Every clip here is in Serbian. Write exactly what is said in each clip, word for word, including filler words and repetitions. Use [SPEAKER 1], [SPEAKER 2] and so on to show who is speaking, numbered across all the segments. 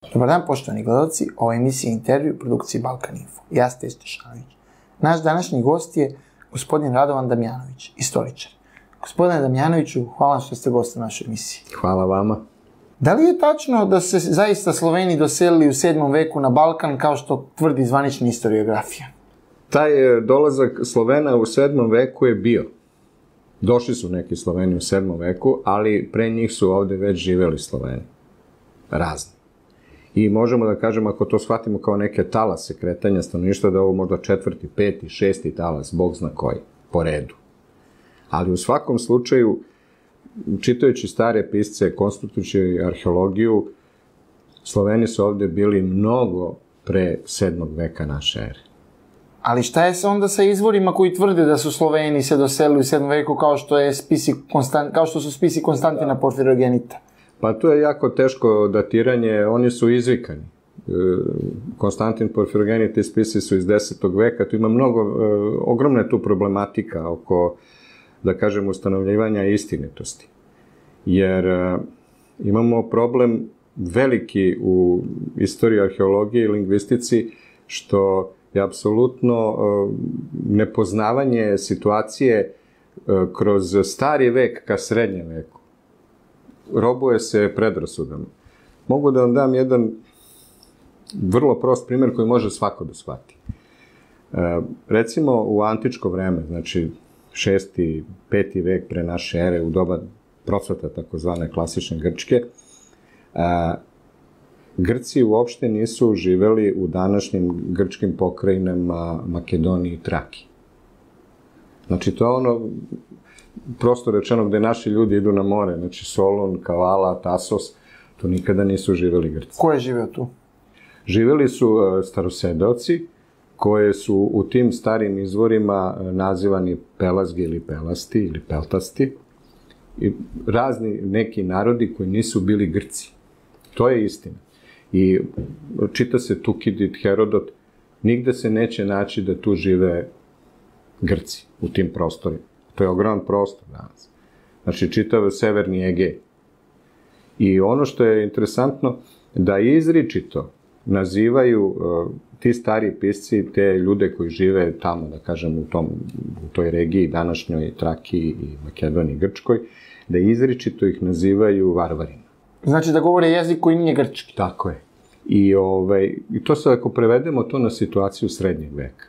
[SPEAKER 1] Dobar dan, poštovani gledalci, ovo je emisija Intervju u produkciji Balkan Info. Ja ste Stešanović. Naš današnji gost je gospodin Radovan Damjanović, istoričar. Gospodine Damjanoviću, hvala što ste gost u našoj emisiji.
[SPEAKER 2] Hvala vama.
[SPEAKER 1] Da li je tačno da se zaista Sloveni doselili u sedmom veku na Balkan, kao što tvrdi zvanična historiografija?
[SPEAKER 2] Taj dolazak Slovena u sedmom veku je bio. Došli su neki Sloveni u sedmom veku, ali pre njih su ovde već živeli Sloveni. Razni. I možemo da kažemo, ako to shvatimo kao neke talase kretanja stanovništva, da je ovo možda četvrti, peti, šesti talas, Bog zna koji, po redu. Ali u svakom slučaju, čitajući stare pisce, konstitujući arheologiju, Sloveni su ovde bili mnogo pre sedmog veka naše ere.
[SPEAKER 1] Ali šta je onda sa izvorima koji tvrde da su Sloveni se doselili u sedmom veku, kao što, je spisi Konstant, kao što su spisi Konstantina Porfirogenita?
[SPEAKER 2] Pa to je jako teško datiranje, oni su izvikani. Konstantin Porfirogenit i spisi su iz desetog veka, tu ima mnogo, ogromna je tu problematika oko, da kažem, ustanovljivanja istinitosti. Jer imamo problem veliki u istoriji, arheologiji i lingvistici, što je apsolutno nepoznavanje situacije kroz stari vek ka srednjem veku. Robuje se predrasudama. Mogu da vam dam jedan vrlo prost primjer koji može svako da shvati. E, recimo u antičko vreme, znači šesti, peti vek pre naše ere, u doba prosveta takozvane klasične Grčke, a, Grci uopšte nisu živeli u današnjim grčkim pokrajinama Makedoniji i Traki. Znači to je ono, prosto rečeno, gde naši ljudi idu na more, znači Solun, Kavala, Tasos, to nikada nisu živeli Grci.
[SPEAKER 1] Ko je živeo tu?
[SPEAKER 2] Živeli su starosedeoci, koje su u tim starim izvorima nazivani Pelazgi ili Pelasti ili Peltasti, i razni neki narodi koji nisu bili Grci. To je istina. I čita se Tukidid, Herodot, nigde se neće naći da tu žive Grci u tim prostorima. To je ogroman prostor danas. Znači, čitav severni Egej. I ono što je interesantno, da izričito nazivaju uh, ti stari pisci te ljude koji žive tamo, da kažem, u, tom, u toj regiji, današnjoj Traki i Makedoniji, Grčkoj, da izričito ih nazivaju varvarima.
[SPEAKER 1] Znači da govore jezik koji nije grčki.
[SPEAKER 2] Tako je. I, ovaj, i to sad, ako prevedemo to na situaciju srednjeg veka.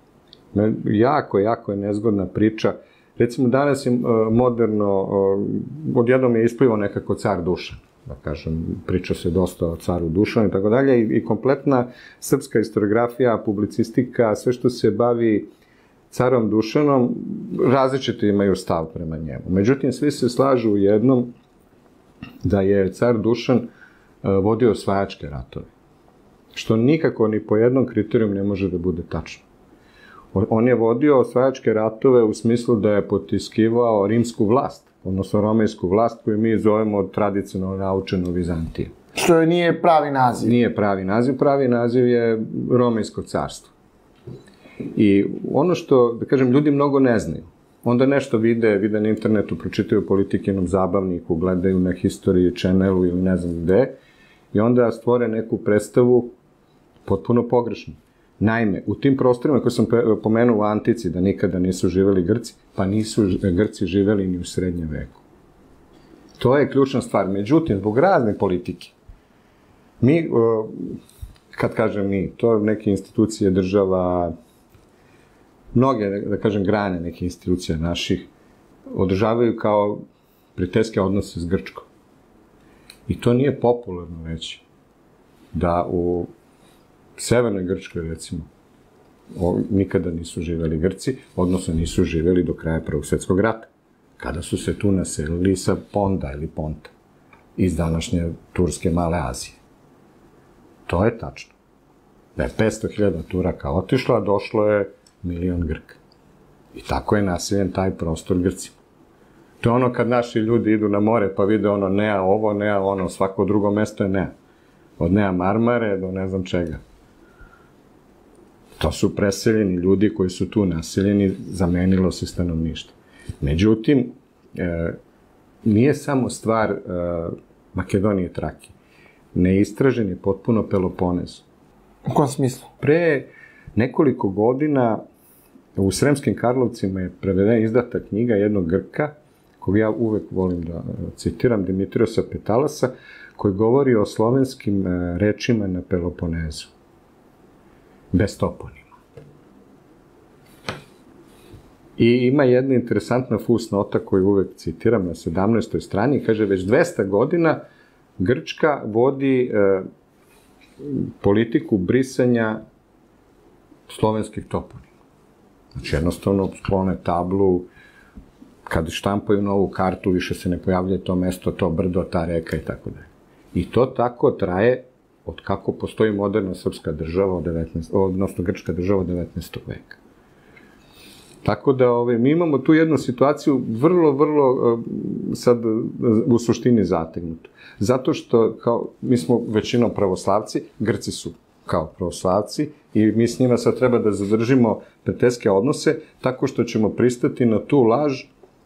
[SPEAKER 2] Jako, jako je nezgodna priča. Recimo, danas je moderno, odjednom je isplivao nekako car Dušan, da kažem, priča se dosta o caru Dušanu i tako dalje, i kompletna srpska historiografija, publicistika, sve što se bavi carom Dušanom, različito imaju stav prema njemu. Međutim, svi se slažu u jednom, da je car Dušan vodio osvajačke ratove, što nikako ni po jednom kriterijum ne može da bude tačno. On je vodio osvajačke ratove u smislu da je potiskivao rimsku vlast, odnosno romejsku vlast, koju mi zovemo tradicionalno naučeno Vizantiju.
[SPEAKER 1] Što nije pravi naziv?
[SPEAKER 2] Nije pravi naziv, pravi naziv je Romejsko carstvo. I ono što, da kažem, ljudi mnogo ne znaju. Onda nešto vide, vide na internetu, pročitaju Politikinom zabavniku, gledaju na History Channelu ili ne znam gde, i onda stvore neku predstavu potpuno pogrešnu. Naime, u tim prostorima koje sam pomenuo u antici, da nikada nisu živeli Grci, pa nisu Grci živeli ni u srednjem veku. To je ključna stvar. Međutim, zbog razne politike, mi, kad kažem mi, to neke institucije država, mnoge, da kažem, grane neke institucija naših, održavaju kao prijateljske odnose s Grčkom. I to nije popularno reći. Da u Severnoj Grčkoj, recimo, nikada nisu živeli Grci, odnosno nisu živeli do kraja Prvog svjetskog rata, kada su se tu naselili sa Ponda ili Ponta, iz današnje Turske Male Azije. To je tačno. Da je petsto hiljada Turaka otišlo, a došlo je milion Grka. I tako je naseljen taj prostor Grcima. To je ono kad naši ljudi idu na more pa vide ono Nea ovo, Nea ono, svako drugo mesto je Nea. Od Nea Marmare do ne znam čega. To su preseljeni ljudi koji su tu naseljeni, zamenilo se stanovništvo. Međutim, e, nije samo stvar e, Makedonije i Trake. Neistražen je potpuno Peloponez.
[SPEAKER 1] U kom smislu?
[SPEAKER 2] Pre nekoliko godina u Sremskim Karlovcima je prevedena izdata knjiga jednog Grka, kog ja uvek volim da citiram, Dimitriosa Petalasa, koji govori o slovenskim rečima na Peloponezu. Bez toponima. I ima jedna interesantna fusnota koju uvek citiram na sedamnaestoj strani, kaže, već dvesta godina Grčka vodi e, politiku brisanja slovenskih toponima. Znači, jednostavno sklone tablu, kad štampaju novu kartu, više se ne pojavlja to mesto, to brdo, ta reka i tako dalje. I to tako traje od kako postoji moderna srpska država, od devetnaestog odnosno grčka država od devetnaestog veka. Tako da ove, mi imamo tu jednu situaciju vrlo, vrlo sad u suštini zategnutu. Zato što kao, mi smo većinom pravoslavci, Grci su kao pravoslavci i mi s njima sad treba da zadržimo prijateljske odnose tako što ćemo pristati na tu laž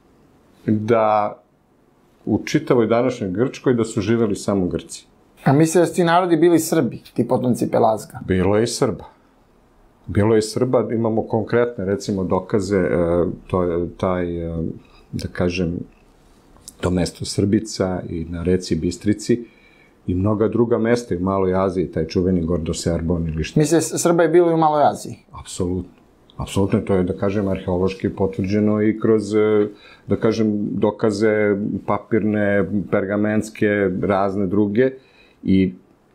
[SPEAKER 2] da u čitavoj današnjoj Grčkoj da su živeli samo Grci.
[SPEAKER 1] A misle da su ti narodi bili Srbi, ti potomci Pelazga?
[SPEAKER 2] Bilo je i Srba. Bilo je i Srba, imamo konkretne, recimo, dokaze, to je taj, da kažem, to mesto Srbica i na reci Bistrici i mnoga druga mesta i u Maloj Aziji, taj čuveni Gordoserbon ili što.
[SPEAKER 1] Misle, Srba je bilo i u Maloj Aziji?
[SPEAKER 2] Apsolutno. Apsolutno, to je, da kažem, arheološki potvrđeno i kroz, da kažem, dokaze papirne, pergamenske, razne druge. I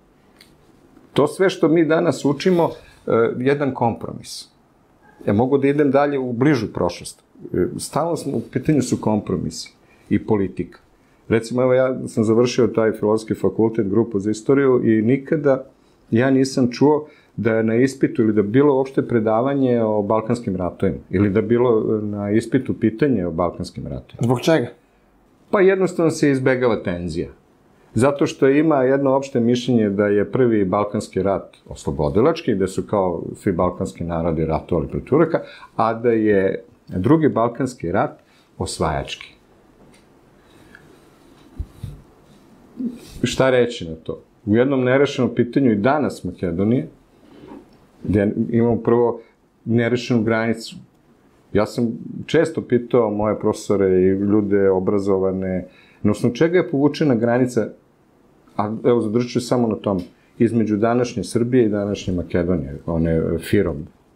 [SPEAKER 2] to sve što mi danas učimo, jedan kompromis. Ja mogu da idem dalje u bližu prošlost. Stalno smo, u pitanju su kompromisi i politika. Recimo, evo, ja sam završio taj filozofski fakultet, grupu za istoriju i nikada ja nisam čuo da je na ispitu ili da bilo uopšte predavanje o Balkanskim ratovima ili da bilo na ispitu pitanje o Balkanskim ratovima.
[SPEAKER 1] Zbog čega?
[SPEAKER 2] Pa jednostavno se izbegava tenzija. Zato što ima jedno opšte mišljenje da je prvi Balkanski rat oslobodilački, da su kao svi balkanski narodi ratovali protiv Turaka, a da je drugi Balkanski rat osvajački. Šta reći na to? U jednom nerešenom pitanju i danas Makedonije, gde imamo prvo nerešenu granicu. Ja sam često pitao moje profesore i ljude obrazovane, na osnovu čega je povučena granica, a evo zadržat ću samo na tom, između današnje Srbije i današnje Makedonije, one Firom.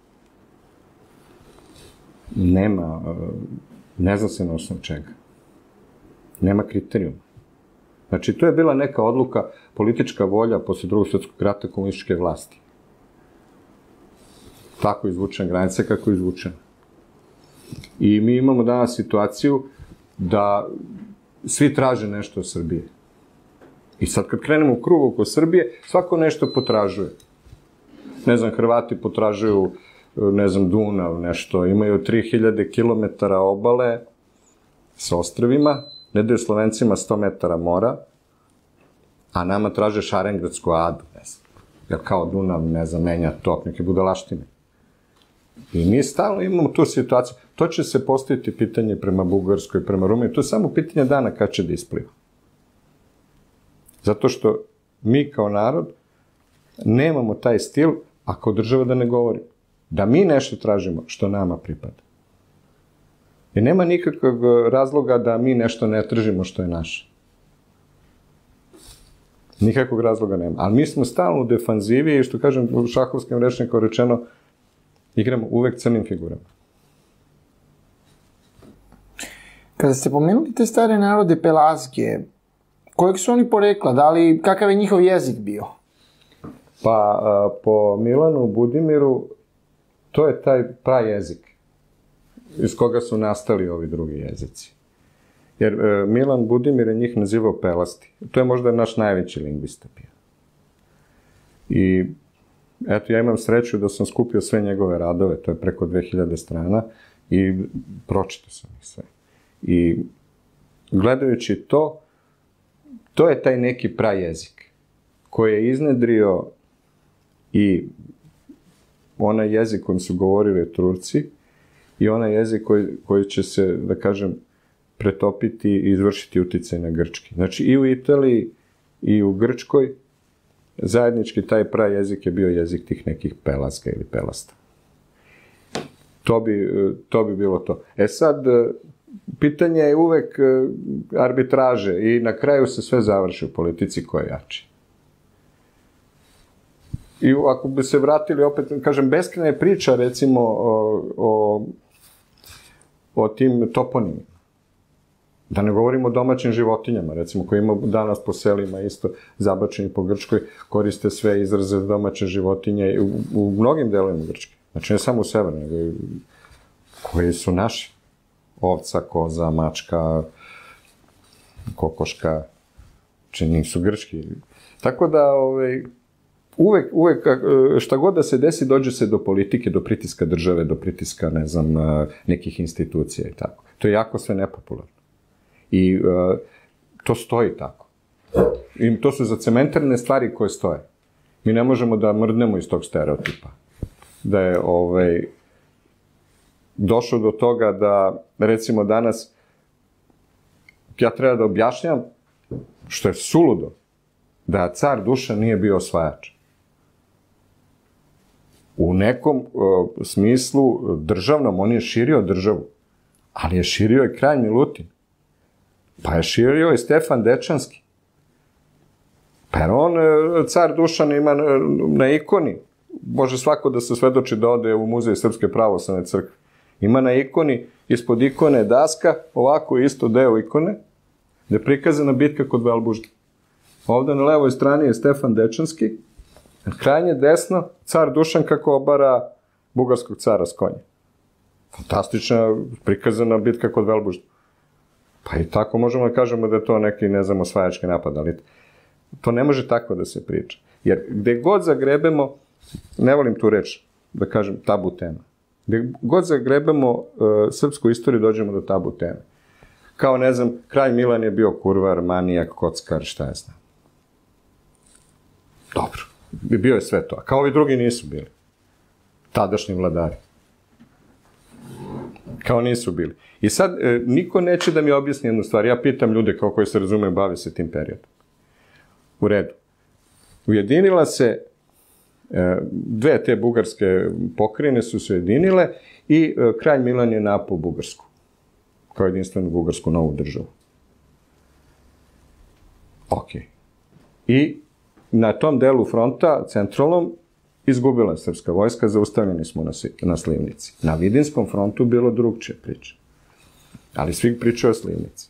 [SPEAKER 2] Nema, ne zna se na osnovu čega. Nema kriterijuma. Znači, to je bila neka odluka, politička volja posle drugog svjetskog rata komunističke vlasti. Tako je izvučena granica kako je izvučena. I mi imamo danas situaciju da svi traže nešto od Srbije. I sad kad krenemo u krug oko Srbije, svako nešto potražuje. Ne znam, Hrvati potražuju, ne znam, Dunav, nešto. Imaju tri hiljade kilometara obale sa ostrvima, ne daju Slovencima sto metara mora, a nama traže Šarengradsku adu, ne znam. Jer kao Dunav, ne znam, menja tok, neke budalaštine. I mi stalno imamo tu situaciju. To će se postaviti pitanje prema Bugarskoj, prema Rumuniji. To je samo pitanje dana kad će da ispliva. Zato što mi kao narod nemamo taj stil, ako država da ne govori. Da mi nešto tražimo što nama pripada. I nema nikakvog razloga da mi nešto ne tražimo što je naše. Nikakvog razloga nema. Ali mi smo stalno u defanzivi i što kažem u šahovskim rečnikom rečeno, igramo uvek crnim figurama.
[SPEAKER 1] Kada ste pomenuli te stare narode Pelazge, kojeg su oni porekla? Da li, kakav je njihov jezik bio?
[SPEAKER 2] Pa, a, po Milanu Budimiru, to je taj prajezik iz koga su nastali ovi drugi jezici. Jer e, Milan Budimir je njih nazivao Pelasti. To je možda naš najveći lingvista bio. I eto, ja imam sreću da sam skupio sve njegove radove, to je preko dve hiljade strana, i pročitao sam ih sve. I gledajući to, to je taj neki prajezik koji je iznedrio i onaj jezik kojim su govorili Turci i onaj jezik koji, koji će se, da kažem, pretopiti i izvršiti uticaj na grčki. Znači, i u Italiji, i u Grčkoj zajednički taj prajezik je bio jezik tih nekih pelaska ili pelasta. To bi, to bi bilo to. E sad, pitanje je uvek arbitraže i na kraju se sve završi u politici ko je jači. I ako bi se vratili opet, kažem, beskrajna je priča recimo o, o, o tim toponimima. Da ne govorimo o domaćim životinjama, recimo, koji ima danas po selima isto zabačeni po Grčkoj, koriste sve izraze domaće životinje u, u mnogim delovima Grčke. Znači, ne samo u severnoj, nego i koji su naši. Ovca, koza, mačka, kokoška, znači nisu grčki. Tako da, ovaj, uvek, uvek, šta god da se desi, dođe se do politike, do pritiska države, do pritiska, ne znam, nekih institucija i tako. To je jako sve nepopularno. I uh, to stoji tako. I to su zacementarne stvari koje stoje. Mi ne možemo da mrdnemo iz tog stereotipa. Da je ovaj, došlo do toga da, recimo danas, ja treba da objašnjam, što je suludo, da car Dušan nije bio osvajač. U nekom uh, smislu državnom, on je širio državu, ali je širio i kralj Milutin. Pa je širio i Stefan Dečanski. Pa jer on, car Dušan, ima na ikoni, može svako da se svedoči da ode u muzej Srpske pravoslavne crkve. Ima na ikoni, ispod ikone daska, ovako isto deo ikone, gde je prikazana bitka kod Velbužda. Ovde na levoj strani je Stefan Dečanski, a krajnje desno, car Dušan kako obara bugarskog cara s konja. Fantastična prikazana bitka kod Velbužda. Pa i tako možemo da kažemo da je to neki, ne znam, osvajački napad, ali to ne može tako da se priča. Jer gde god zagrebemo, ne volim tu reč, da kažem tabu tema, gde god zagrebemo uh, srpsku istoriju, dođemo do tabu teme. Kao, ne znam, kralj Milan je bio kurvar, manijak, kockar, šta je znam. Dobro, bio je sve to. A kao ovi drugi nisu bili. Tadašnji vladari. Kao nisu bili. I sad, e, niko neće da mi objasni jednu stvar. Ja pitam ljude kao koji se razume, bave se tim periodom. U redu. Ujedinila se, e, dve te bugarske pokrajine su se ujedinile i e, kralj Milan je napao Bugarsku. Kao jedinstvenu bugarsku novu državu. Ok. I na tom delu fronta, centralnom, izgubila je srpska vojska, zaustavljeni smo na, na Slivnici. Na Vidinskom frontu bilo drugčije priče. Ali svi pričaju o Slivnici.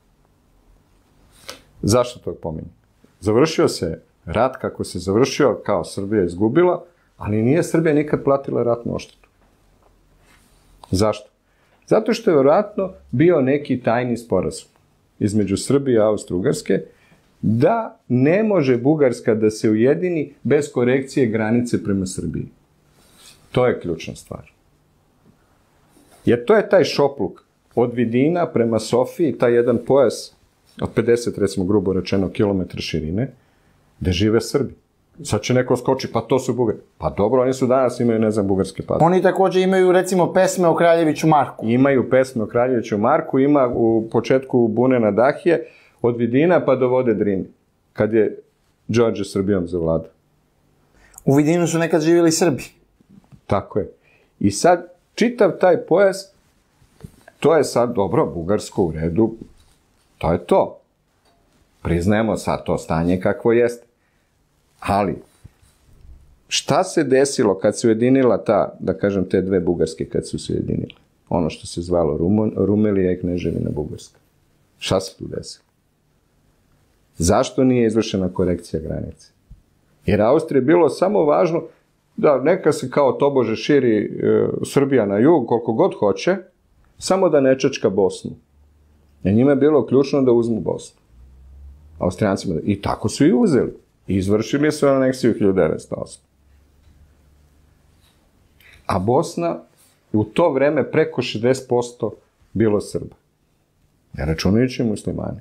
[SPEAKER 2] Zašto to pominjem? Završio se rat kako se završio, kao Srbija izgubila, ali nije Srbija nikad platila ratnu odštetu. Zašto? Zato što je vjerojatno bio neki tajni sporazum između Srbije i Austro-Ugarske, da ne može Bugarska da se ujedini bez korekcije granice prema Srbiji. To je ključna stvar. Jer to je taj šopluk od Vidina prema Sofiji, taj jedan pojas od pedeset, recimo grubo rečeno, kilometra širine, gde žive Srbi. Sad će neko skoči, pa to su Bugari. Pa dobro, oni su danas imaju, ne znam, bugarske pazove.
[SPEAKER 1] Oni takođe imaju, recimo, pesme o Kraljeviću Marku.
[SPEAKER 2] Imaju pesme o Kraljeviću Marku, ima u početku Bune na Dahije, od Vidina pa do vode Drine, kad je Đorđe Srbijom zavladao.
[SPEAKER 1] U Vidinu su nekad živjeli Srbi.
[SPEAKER 2] Tako je. I sad, čitav taj pojas, to je sad dobro, bugarsko u redu, to je to. Priznajemo sad to stanje kakvo jeste. Ali, šta se desilo kad se ujedinila ta, da kažem, te dve bugarske kad su se ujedinile? Ono što se zvalo Rumun, Rumelija i Kneževina Bugarska. Šta se tu desilo? Zašto nije izvršena korekcija granice? Jer Austriji je bilo samo važno da neka se kao tobože širi e, Srbija na jug, koliko god hoće, samo da ne čačka Bosnu. Jer njima je bilo ključno da uzmu Bosnu. Austrijancima. I tako su i uzeli. I izvršili su aneksiju hiljadu devetsto osme. A Bosna u to vreme preko šezdeset posto bilo Srba. Ne računajući muslimani.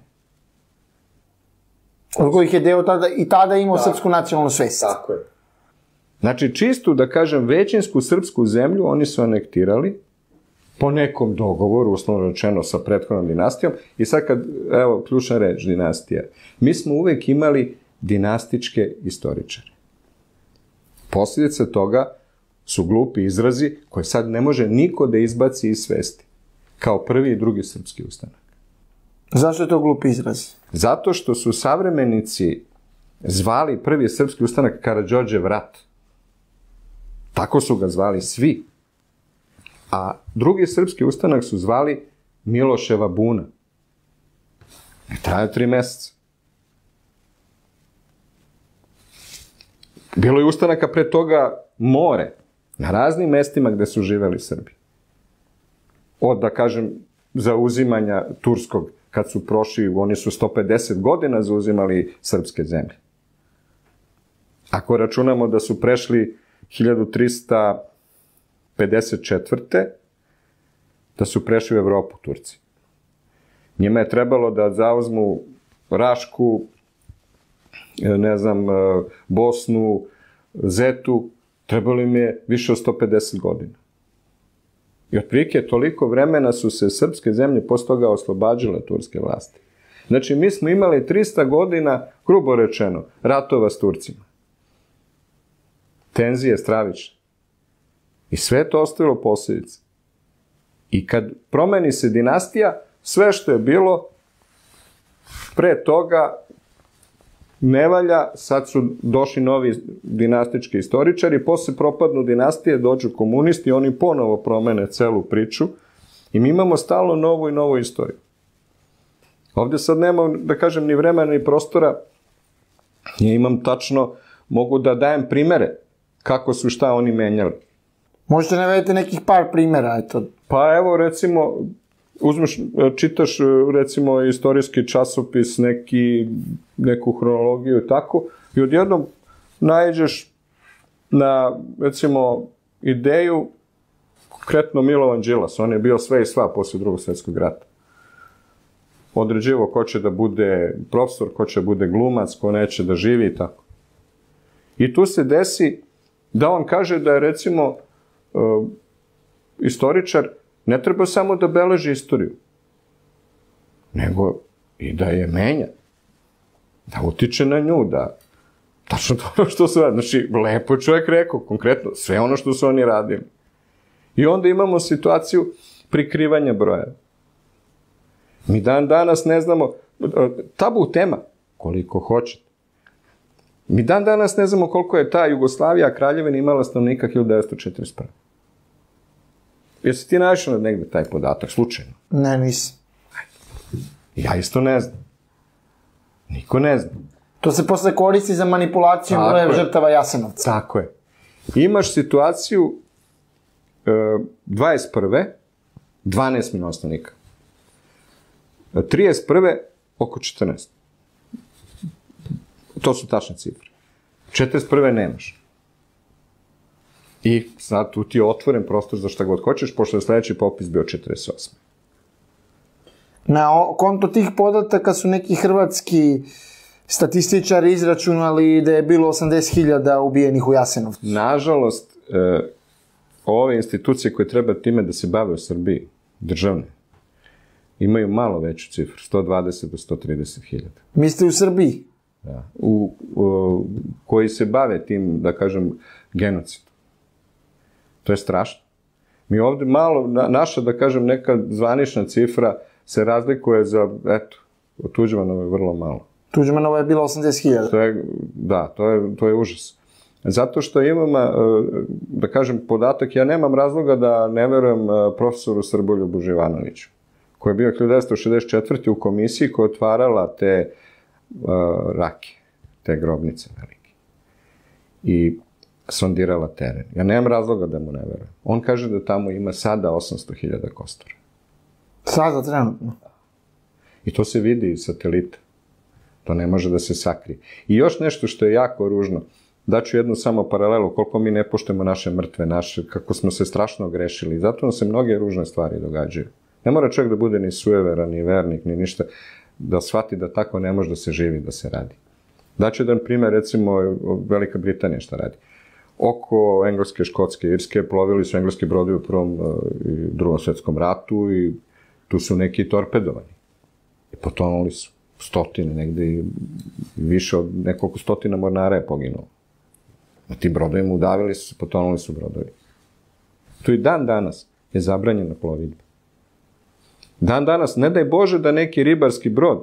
[SPEAKER 1] Od kojih je deo tada, i tada imao da, srpsku nacionalnu svest.
[SPEAKER 2] Tako je. Znači, čistu, da kažem, većinsku srpsku zemlju oni su anektirali po nekom dogovoru, uslovno rečeno, sa prethodnom dinastijom. I sad kad, evo, ključna reč, dinastija. Mi smo uvek imali dinastičke istoričare. Posljedica toga su glupi izrazi koje sad ne može niko da izbaci iz svesti, kao prvi i drugi srpski ustanak.
[SPEAKER 1] Zašto je to glupi izraz?
[SPEAKER 2] Zato što su savremenici zvali prvi srpski ustanak Karađorđev rat. Tako su ga zvali svi. A drugi srpski ustanak su zvali Miloševa buna. I traje tri meseca. Bilo je ustanaka pre toga more, na raznim mestima gde su živeli Srbi. Od, da kažem, zauzimanja turskog, kad su prošli, oni su sto pedeset godina zauzimali srpske zemlje. Ako računamo da su prešli hiljadu trista pedeset četvrte da su prešli u Evropu Turci. Njima je trebalo da zauzmu Rašku, ne znam, Bosnu, Zetu, trebalo im je više od sto pedeset godina. I otprilike toliko vremena su se srpske zemlje posle toga oslobađale turske vlasti. Znači, mi smo imali trista godina, grubo rečeno, ratova s Turcima. Tenzije stravične. I sve to ostavilo posljedice. I kad promeni se dinastija, sve što je bilo pre toga ne valja, sad su došli novi dinastički istoričari, posle propadnu dinastije, dođu komunisti, oni ponovo promene celu priču i mi imamo stalno novu i novu istoriju. Ovdje sad nema, da kažem, ni vremena ni prostora, ja imam tačno, mogu da dajem primere kako su šta oni menjali.
[SPEAKER 1] Možete navedete nekih par primjera, eto.
[SPEAKER 2] Pa evo, recimo, uzmeš, čitaš, recimo, istorijski časopis, neki, neku hronologiju i tako, i odjednom naiđeš na, recimo, ideju, konkretno Milovan Đilas, on je bio sve i sva posle drugog svjetskog rata. Određivo ko će da bude profesor, ko će da bude glumac, ko neće da živi i tako. I tu se desi da on kaže da je, recimo, uh, istoričar ne treba samo da beleži istoriju, nego i da je menja, da utiče na nju, da tačno to što su radili. Znači, lepo je čovjek rekao, konkretno, sve ono što su oni radili. I onda imamo situaciju prikrivanja broja. Mi dan danas ne znamo, tabu tema, koliko hoćete. Mi dan danas ne znamo koliko je ta Jugoslavija, Kraljevina, imala stanovnika hiljadu devetsto četrdeset prve. Jesi ti našao negde taj podatak, slučajno?
[SPEAKER 1] Ne, nisam.
[SPEAKER 2] Ja isto ne znam. Niko ne zna.
[SPEAKER 1] To se posle koristi za manipulaciju broja žrtava Jasenovca.
[SPEAKER 2] Tako je. Imaš situaciju e, dvadeset prve dvanaest miliona stanovnika. trideset prve oko četrnaest. To su tačne cifre. četrdeset prve nemaš. I sad tu ti je otvoren prostor za šta god hoćeš, pošto je sledeći popis bio četrdeset osme.
[SPEAKER 1] Na konto tih podataka su neki hrvatski statističari izračunali da je bilo osamdeset hiljada ubijenih u Jasenovcu.
[SPEAKER 2] Nažalost, e, ove institucije koje treba time da se bave u Srbiji, državne, imaju malo veću cifru, sto dvadeset do sto trideset hiljada.
[SPEAKER 1] Mislite u Srbiji?
[SPEAKER 2] Da. U, u, koji se bave tim, da kažem, genocidom. To je strašno. Mi ovde malo, na, naša, da kažem, neka zvanična cifra se razlikuje za, eto, od Tuđmanova je vrlo malo.
[SPEAKER 1] Tuđmanova je bilo osamdeset hiljada.
[SPEAKER 2] To je, da, to je, to je užas. Zato što imam, da kažem, podatak, ja nemam razloga da ne verujem profesoru Srboljubu Živanoviću, koji je bio hiljadu devetsto šezdeset četvrte u komisiji koja je otvarala te uh, rake, te grobnice velike. I sondirala teren. Ja nemam razloga da mu ne verujem. On kaže da tamo ima sada osamsto hiljada kostura.
[SPEAKER 1] Sada, trenutno?
[SPEAKER 2] I to se vidi iz satelita. To ne može da se sakrije. I još nešto što je jako ružno, daću jednu samo paralelu, koliko mi ne poštujemo naše mrtve, naše, kako smo se strašno ogrešili. Zato nam se mnoge ružne stvari događaju. Ne mora čovjek da bude ni sujeveran, ni vernik, ni ništa, da shvati da tako ne može da se živi, da se radi. Daću jedan primjer, recimo, Velika Britanija šta radi. Oko Engleske, Škotske, Irske plovili su engleski brodovi u Prvom i Drugom svjetskom ratu i tu su neki torpedovani. I potonuli su. stotine, negde i više od nekoliko stotina mornara je poginulo. Na ti brodovima udavili su se, potonuli su brodovi. Tu i dan danas je zabranjena plovidba. Dan danas, ne daj Bože da neki ribarski brod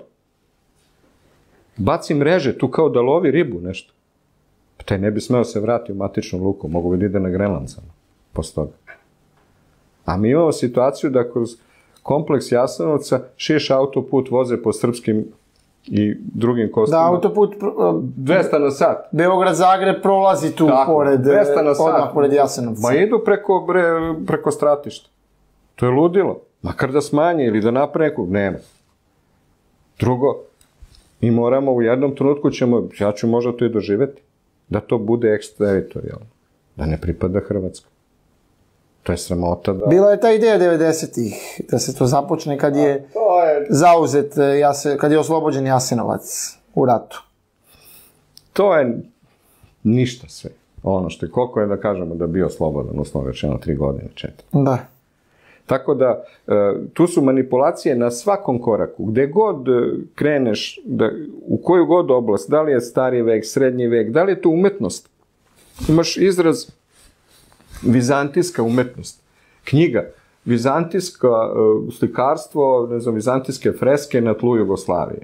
[SPEAKER 2] baci mreže tu kao da lovi ribu, nešto. Pa taj ne bi smeo se vrati u matičnu luku, mogu bi da ide na Grenland samo, posle toga. A mi imamo situaciju da kroz kompleks Jasenovca šiš autoput voze po srpskim i drugim kostima.
[SPEAKER 1] Da, autoput...
[SPEAKER 2] dvesta na sat.
[SPEAKER 1] Beograd-Zagreb prolazi tu
[SPEAKER 2] tako,
[SPEAKER 1] pored,
[SPEAKER 2] dvesta na sat.
[SPEAKER 1] odmah pored Jasenovca.
[SPEAKER 2] Ma idu preko, bre, preko stratišta. To je ludilo. Makar da smanje ili da naprave neku, nema. Drugo, mi moramo u jednom trenutku ćemo, ja ću možda to i doživeti, da to bude eksteritorijalno. Da ne pripada Hrvatskoj. To je sramota da...
[SPEAKER 1] Bila je ta ideja devedesetih da se to započne kad je,
[SPEAKER 2] je...
[SPEAKER 1] zauzet, kad je oslobođen Jasenovac u ratu.
[SPEAKER 2] To je ništa sve. Ono što je, koliko je da kažemo da je bio slobodan, uslovno rečeno, tri godine, četiri.
[SPEAKER 1] Da.
[SPEAKER 2] Tako da, tu su manipulacije na svakom koraku. Gde god kreneš, da, u koju god oblast, da li je stari vek, srednji vek, da li je to umetnost. Imaš izraz vizantijska umetnost. Knjiga. Vizantijsko uh, slikarstvo, ne znam, vizantijske freske na tlu Jugoslavije.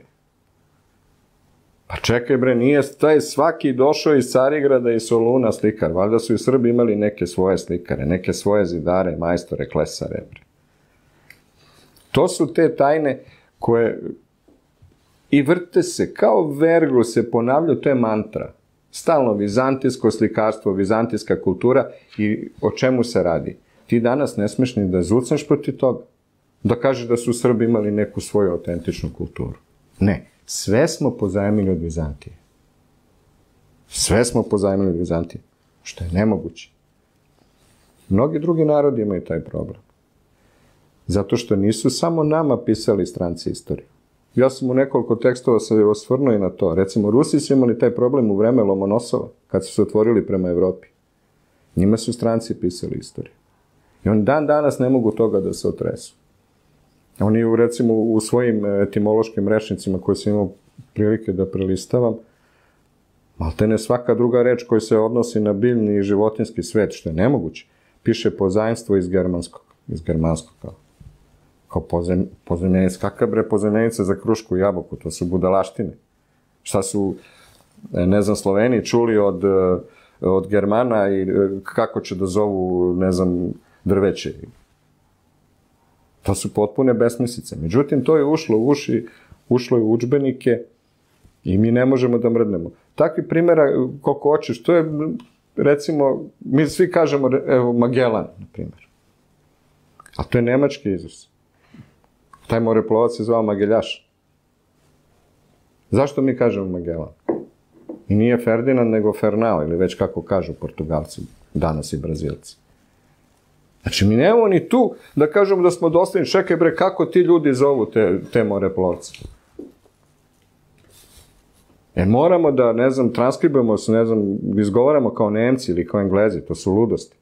[SPEAKER 2] Pa čekaj bre, nije taj svaki došao iz Carigrada i Soluna slikar. Valjda su i Srbi imali neke svoje slikare, neke svoje zidare, majstore, klesare. Bre. To su te tajne koje i vrte se, kao verglu se ponavljaju, to je mantra. Stalno vizantijsko slikarstvo, vizantijska kultura i o čemu se radi. Ti danas ne smeš ni da zucneš protiv toga. Da kažeš da su Srbi imali neku svoju autentičnu kulturu. Ne. Sve smo pozajmili od Vizantije. Sve smo pozajmili od Vizantije. Što je nemoguće. Mnogi drugi narodi imaju taj problem. Zato što nisu samo nama pisali stranci istoriju. Ja sam u nekoliko tekstova se osvrnuo i na to. Recimo, Rusi su imali taj problem u vreme Lomonosova, kad su se otvorili prema Evropi. Njima su stranci pisali istoriju. I oni dan danas ne mogu toga da se otresu. Oni, recimo, u svojim etimološkim rečnicima koje sam imao prilike da prelistavam, maltene svaka druga reč koja se odnosi na biljni i životinski svet, što je nemoguće, piše pozajmstvo iz germanskog. Iz germanskog, kao. Kao pozem, pozemljenica. Kakav bre pozemljenica za krušku i jabuku? To su budalaštine. Šta su, ne znam, Sloveni čuli od, od Germana i kako će da zovu, ne znam, drveće. To su potpune besmislice. Međutim, to je ušlo u uši, ušlo je u udžbenike i mi ne možemo da mrdnemo. Takvi primjera, koliko hoćeš, to je, recimo, mi svi kažemo, evo, Magellan, na primjer. A to je nemački izraz. Taj moreplovac se zvao Mageljaš. Zašto mi kažemo Magellan? I nije Ferdinand, nego Fernao, ili već kako kažu Portugalci, danas i Brazilci. Znači, mi nemamo ni tu da kažemo da smo dostojni. Čekaj bre, kako ti ljudi zovu te, te moreplovce? E, moramo da, ne znam, transkribujemo se, ne znam, izgovaramo kao Nemci ili kao Englezi. To su ludosti.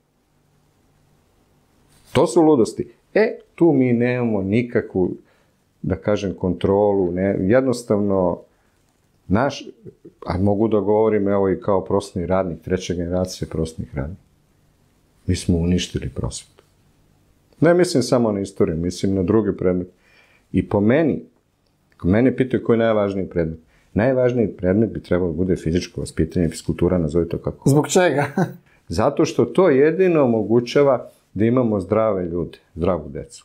[SPEAKER 2] To su ludosti. E, tu mi nemamo nikakvu, da kažem, kontrolu. Ne, jednostavno, naš, a mogu da govorim, evo i kao prosvetni radnik, treće generacije prosvetnih radnika. Mi smo uništili prosvetu. Ne mislim samo na istoriju, mislim na drugi predmet. I po meni, ako mene pitaju koji je najvažniji predmet, najvažniji predmet bi trebalo da bude fizičko vaspitanje, fiskultura, nazove to kako.
[SPEAKER 1] Zbog čega?
[SPEAKER 2] Zato što to jedino omogućava da imamo zdrave ljude, zdravu decu.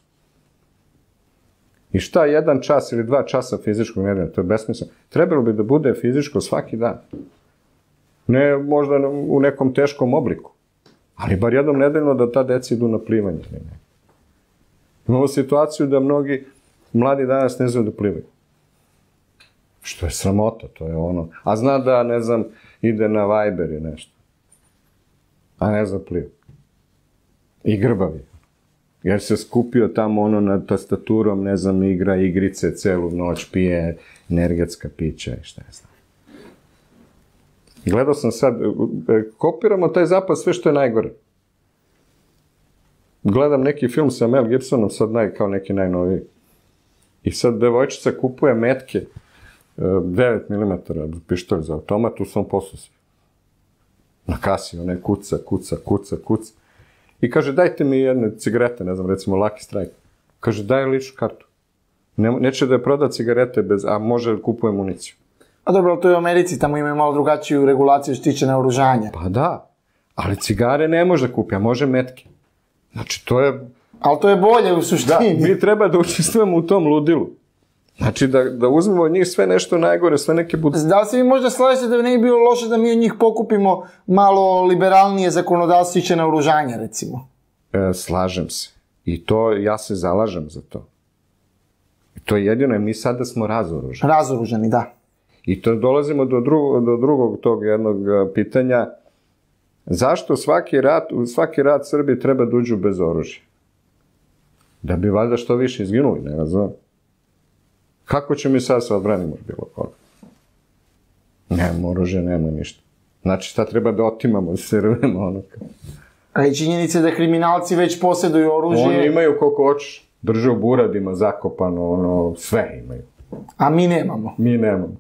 [SPEAKER 2] I šta jedan čas ili dva časa fizičkog nedelja, to je besmisleno. Trebalo bi da bude fizičko svaki dan. Ne možda u nekom teškom obliku. Ali bar jednom nedeljno da ta deca idu na plivanje. Imamo situaciju da mnogi mladi danas ne znaju da plivaju. Što je sramota, to je ono. A zna da, ne znam, ide na Viber i nešto. A ne zna pliva. I grbavi. Jer se skupio tamo ono nad tastaturom, ne znam, igra igrice celu noć, pije energetska pića i šta je znam. Gledao sam sad, kopiramo taj zapad sve što je najgore. Gledam neki film sa Mel Gibsonom, sad naj, kao neki najnoviji. I sad devojčica kupuje metke devet milimetara pištolj za automat u svom posusi. Na kasi, onaj kuca, kuca, kuca, kuca. I kaže, dajte mi jedne cigarete, ne znam, recimo Lucky Strike. Kaže, daj ličnu kartu. Ne, neće da je proda cigarete, bez, a može da kupuje municiju.
[SPEAKER 1] A dobro, to je u Americi, tamo imaju malo drugačiju regulaciju što tiče naoružanja.
[SPEAKER 2] Pa da, ali cigare ne može da kupi, a može metke. Znači, to je...
[SPEAKER 1] Ali to je bolje u suštini.
[SPEAKER 2] Da, mi treba da učestvujemo u tom ludilu. Znači, da, da uzmemo od njih sve nešto najgore, sve neke budu...
[SPEAKER 1] Da li se vi možda slažete da ne bi bilo loše da mi od njih pokupimo malo liberalnije zakonodavstvo tiče naoružanja, recimo?
[SPEAKER 2] E, slažem se. I to, ja se zalažem za to. I to je jedino, jer mi sada smo razoružani.
[SPEAKER 1] Razoružani, da.
[SPEAKER 2] I to dolazimo do drugog, do drugog tog jednog pitanja. Zašto svaki rat, u svaki rat Srbiji treba da uđu bez oružja? Da bi valjda što više izginuli, ne razumem. Kako će mi sad se odbranimo od bilo koga? Nemamo oružja, nemamo ništa. Znači, šta treba da otimamo, da se rvemo ono kao.
[SPEAKER 1] A i činjenica da kriminalci već posjeduju oružje.
[SPEAKER 2] Oni imaju koliko hoćeš. Drže u buradima, zakopano, ono, sve imaju.
[SPEAKER 1] A mi nemamo.
[SPEAKER 2] Mi nemamo.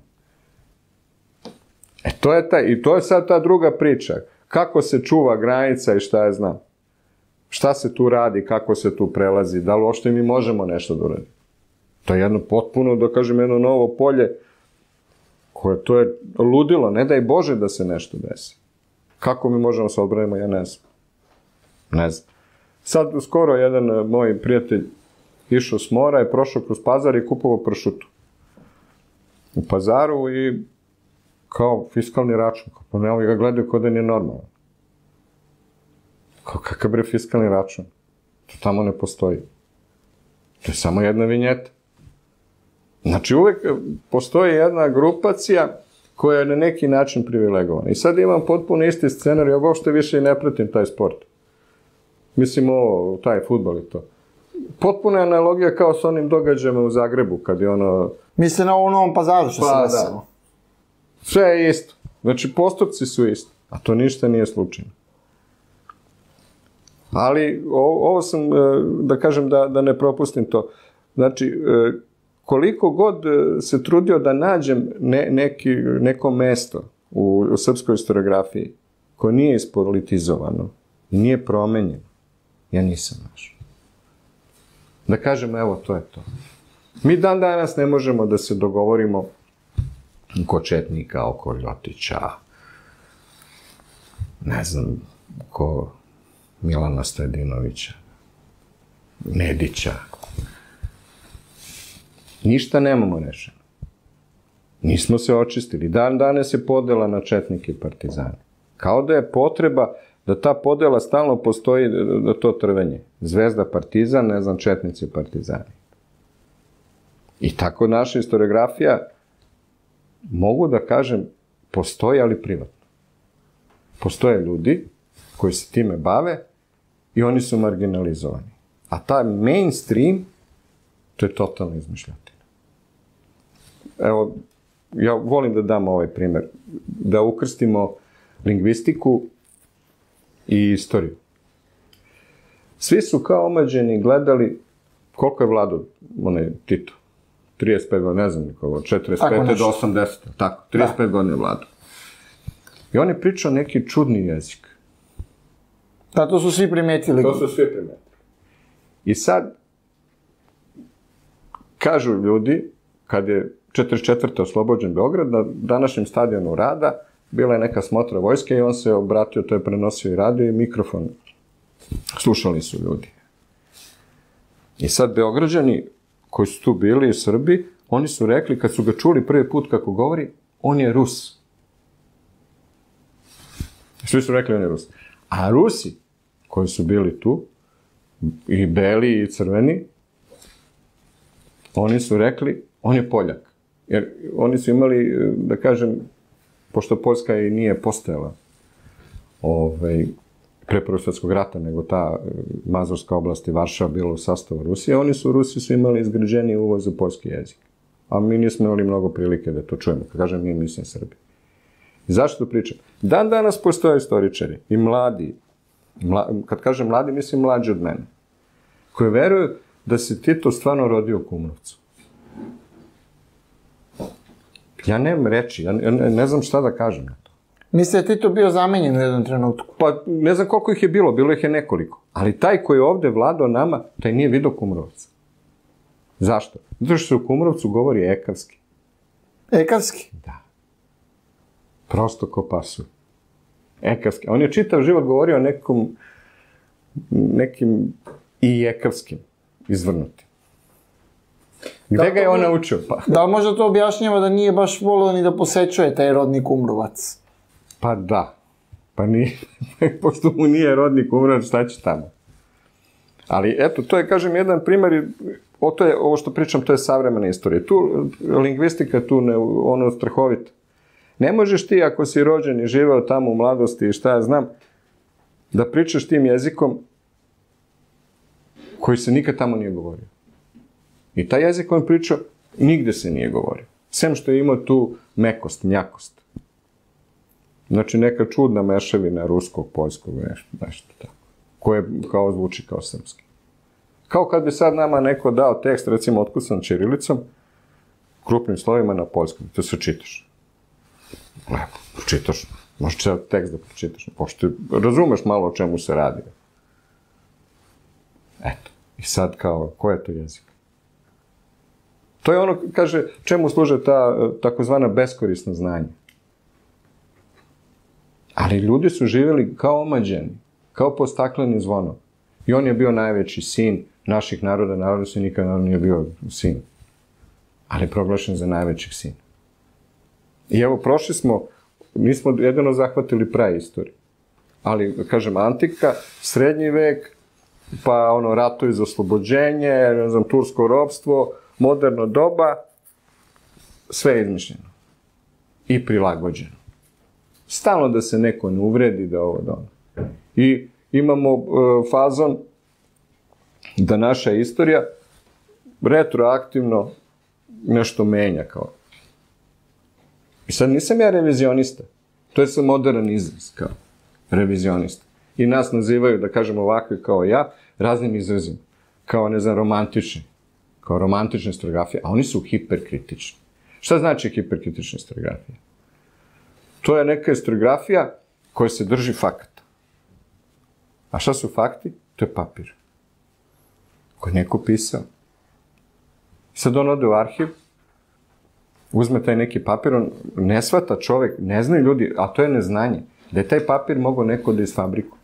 [SPEAKER 2] E, to je taj, i to je sad ta druga priča. Kako se čuva granica i šta je znam. Šta se tu radi, kako se tu prelazi, da li uopšte mi možemo nešto da uradimo. To je jedno potpuno, da kažem, jedno novo polje koje to je ludilo, ne daj Bože da se nešto desi. Kako mi možemo se odbranimo, ja ne znam. Ne znam. Sad skoro jedan moj prijatelj išao s mora i prošao kroz Pazar i kupovao pršutu. U Pazaru i kao fiskalni račun. Pa ne, ovi ga gledaju kao da nije normalno. Kao kakav bre fiskalni račun? To tamo ne postoji. To je samo jedna vinjeta. Znači, uvek postoji jedna grupacija koja je na neki način privilegovana. I sad imam potpuno isti scenar, ja uopšte više i ne pratim taj sport. Mislim, ovo, taj fudbal i to. Potpuna je analogija kao s onim događajima u Zagrebu, kad je ono...
[SPEAKER 1] Mislite na ovom Novom Pazaru što
[SPEAKER 2] pa,
[SPEAKER 1] se desilo?
[SPEAKER 2] Sve je isto. Znači, postupci su isti. A to ništa nije slučajno. Ali, ovo, ovo sam, da kažem, da, da ne propustim to. Znači, koliko god se trudio da nađem ne, neki, neko mesto u, u srpskoj historiografiji koje nije ispolitizovano i nije promenjeno, ja nisam našao. Da kažem, evo, to je to. Mi dan danas ne možemo da se dogovorimo oko Četnika, oko Ljotića, ne znam, oko Milana Stojadinovića, Nedića. Ništa nemamo rešeno. Nismo se očistili. Dan danas je podela na četnike i partizane. Kao da je potreba da ta podela stalno postoji, da to trvenje. Zvezda partizan, ne znam, četnici partizani. I tako naša historiografija, mogu da kažem, postoji, ali privatno. Postoje ljudi koji se time bave i oni su marginalizovani. A taj mainstream, to je totalno izmišljotina. Evo, ja volim da dam ovaj primer. Da ukrstimo lingvistiku i istoriju. Svi su kao omađeni gledali koliko je vladao onaj Tito. trideset pet godina, ne znam nikoga, od četrdeset pete do osamdesete. Tako, trideset pet godina je vladao. I on je pričao neki čudni jezik.
[SPEAKER 1] Da, to su svi primetili.
[SPEAKER 2] To su svi primetili. I sad, kažu ljudi, kad je četrdeset četvrte oslobođen Beograd, na današnjem stadionu Rada, bila je neka smotra vojske i on se obratio, to je prenosio i radio i mikrofon. Slušali su ljudi. I sad Beograđani, koji su tu bili u Srbiji, oni su rekli, kad su ga čuli prvi put kako govori, on je Rus. Svi su rekli on je Rus. A Rusi, koji su bili tu, i beli i crveni, oni su rekli, on je Poljak. Jer oni su imali, da kažem, pošto Poljska i nije postojala ovaj, pre Prvog svjetskog rata, nego ta Mazurska oblast i Varšava bila u sastavu Rusije, oni su, Rusi su imali izgrađeni uvoz za poljski jezik. A mi nismo imali mnogo prilike da to čujemo. Kad kažem mi, mislim Srbi. Zašto to pričam? Dan danas postoje istoričari i mladi, mla, kad kažem mladi, mislim mlađi od mene, koji veruju da se Tito stvarno rodio u Kumrovcu. Ja nemam reči, ja ne, ne znam šta da kažem na to.
[SPEAKER 1] Misle, ti to bio zamenjen u jednom trenutku?
[SPEAKER 2] Pa ne znam koliko ih je bilo, bilo ih je nekoliko. Ali taj koji je ovde vladao nama, taj nije vidio Kumrovca. Zašto? Zato što se u Kumrovcu govori ekavski.
[SPEAKER 1] Ekavski?
[SPEAKER 2] Da. Prosto ko pasu. Ekavski. On je čitav život govorio o nekom, nekim i ekavskim izvrnutim. Gde da, ga je on naučio? Pa.
[SPEAKER 1] Da li možda to objašnjava da nije baš volio ni da posećuje taj rodni Kumrovac?
[SPEAKER 2] Pa da. Pa nije. Pošto mu nije rodni Kumrovac, šta će tamo? Ali eto, to je, kažem, jedan primjer, o to je, ovo što pričam, to je savremena istorija. Tu, lingvistika tu, ne, ono, strahovita. Ne možeš ti, ako si rođen i živeo tamo u mladosti i šta ja znam, da pričaš tim jezikom koji se nikad tamo nije govorio. I taj jezik on pričao, nigde se nije govorio. Sem što je imao tu mekost, mjakost. Znači, neka čudna mešavina ruskog, poljskog, nešto, nešto tako. Koje kao zvuči kao srpski. Kao kad bi sad nama neko dao tekst, recimo, otkucan ćirilicom, krupnim slovima na poljskom. To se čitaš. Lepo, pročitaš. Možeš ceo tekst da pročitaš. Pošto razumeš malo o čemu se radi. Eto. I sad kao, ko je to jezik? To je ono, kaže, čemu služe ta takozvana beskorisna znanja. Ali ljudi su živjeli kao omađeni, kao po stakleni zvono. I on je bio najveći sin naših naroda, naroda se nikad nije bio sin. Ali proglašen za najvećih sina. I evo, prošli smo, nismo jedino zahvatili praistoriju. Ali, kažem, antika, srednji vek, pa ono, ratovi za oslobođenje, ne znam, tursko ropstvo, moderno doba, sve je izmišljeno. I prilagođeno. Stalno da se neko ne uvredi, da ovo, da ono. I imamo uh, fazon da naša istorija retroaktivno nešto menja kao. I sad nisam ja revizionista. To je sad modern izraz kao revizionista. I nas nazivaju, da kažem ovakvi kao ja, raznim izrazima. Kao, ne znam, romantični. Kao romantične historiografije, a oni su hiperkritični. Šta znači hiperkritična historiografija? To je neka historiografija koja se drži fakta. A šta su fakti? To je papir. Koji je neko pisao. Sad on ode u arhiv, uzme taj neki papir, on ne shvata čovek, ne znaju ljudi, a to je neznanje, da je taj papir mogao neko da isfabrikuje.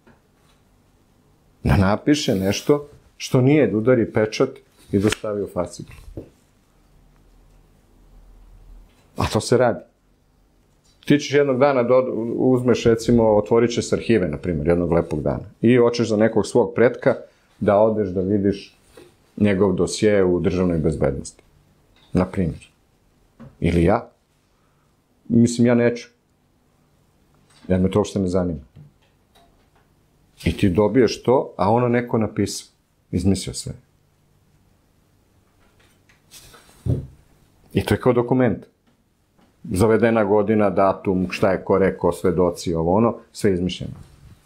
[SPEAKER 2] Da napiše nešto što nije, da udari pečat i da stavi u fasciklu. A to se radi. Ti ćeš jednog dana da uzmeš, recimo, otvorit će se arhive, na primjer, jednog lepog dana. I hoćeš za nekog svog pretka da odeš da vidiš njegov dosje u državnoj bezbednosti. Na primjer. Ili ja. Mislim, ja neću. Jer me to uopšte ne zanima. I ti dobiješ to, a ono neko napisao. Izmislio sve. I to je kao dokument. Zavedena godina, datum, šta je ko rekao, svedoci, ovo ono, sve izmišljeno.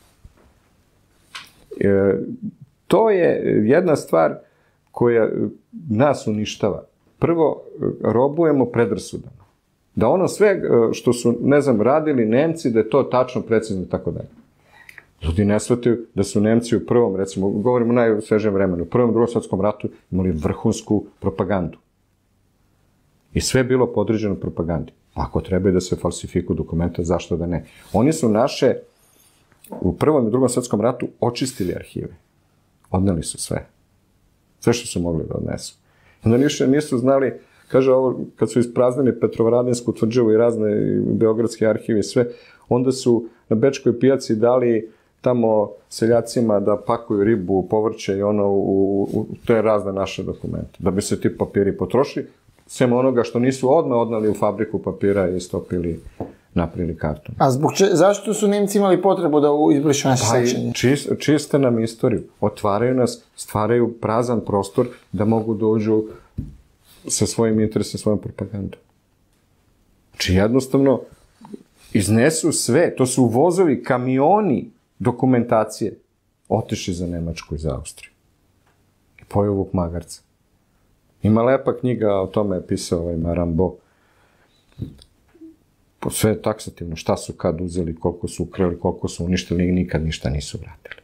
[SPEAKER 2] E, to je jedna stvar koja nas uništava. Prvo, robujemo predrasudama. Da ono sve što su, ne znam, radili Nemci, da je to tačno, precizno i tako dalje. Ljudi ne shvataju da su Nemci u prvom, recimo, govorimo o najsvežijem vremenu, u prvom i drugom svjetskom ratu imali vrhunsku propagandu. I sve je bilo podređeno propagandi. Ako treba da se falsifikuju dokumenta, zašto da ne? Oni su naše, u prvom i drugom svjetskom ratu, očistili arhive. Odneli su sve. Sve što su mogli da odnesu. Onda niše nisu znali, kaže ovo, kad su ispraznili Petrovaradinsku tvrđavu i razne beogradske arhive i sve, onda su na Bečkoj pijaci dali tamo seljacima da pakuju ribu, povrće i ono, u, u, to je razne naše dokumente. Da bi se ti papiri potrošili, sem onoga što nisu odmah odnali u fabriku papira i stopili, napravili karton.
[SPEAKER 1] A zbog če, zašto su Nemci imali potrebu da izbrišu naše
[SPEAKER 2] pa
[SPEAKER 1] sećanje?
[SPEAKER 2] Čist, čiste nam istoriju. Otvaraju nas, stvaraju prazan prostor da mogu dođu sa svojim interesom, svojom propagandom. Znači jednostavno iznesu sve, to su vozovi, kamioni dokumentacije, otišli za Nemačku i za Austriju. I pojeo Vuk Magarca. Ima lepa knjiga, o tome je pisao ovaj Marambo. Sve je taksativno, šta su kad uzeli, koliko su ukrali, koliko su uništili i nikad ništa nisu vratili.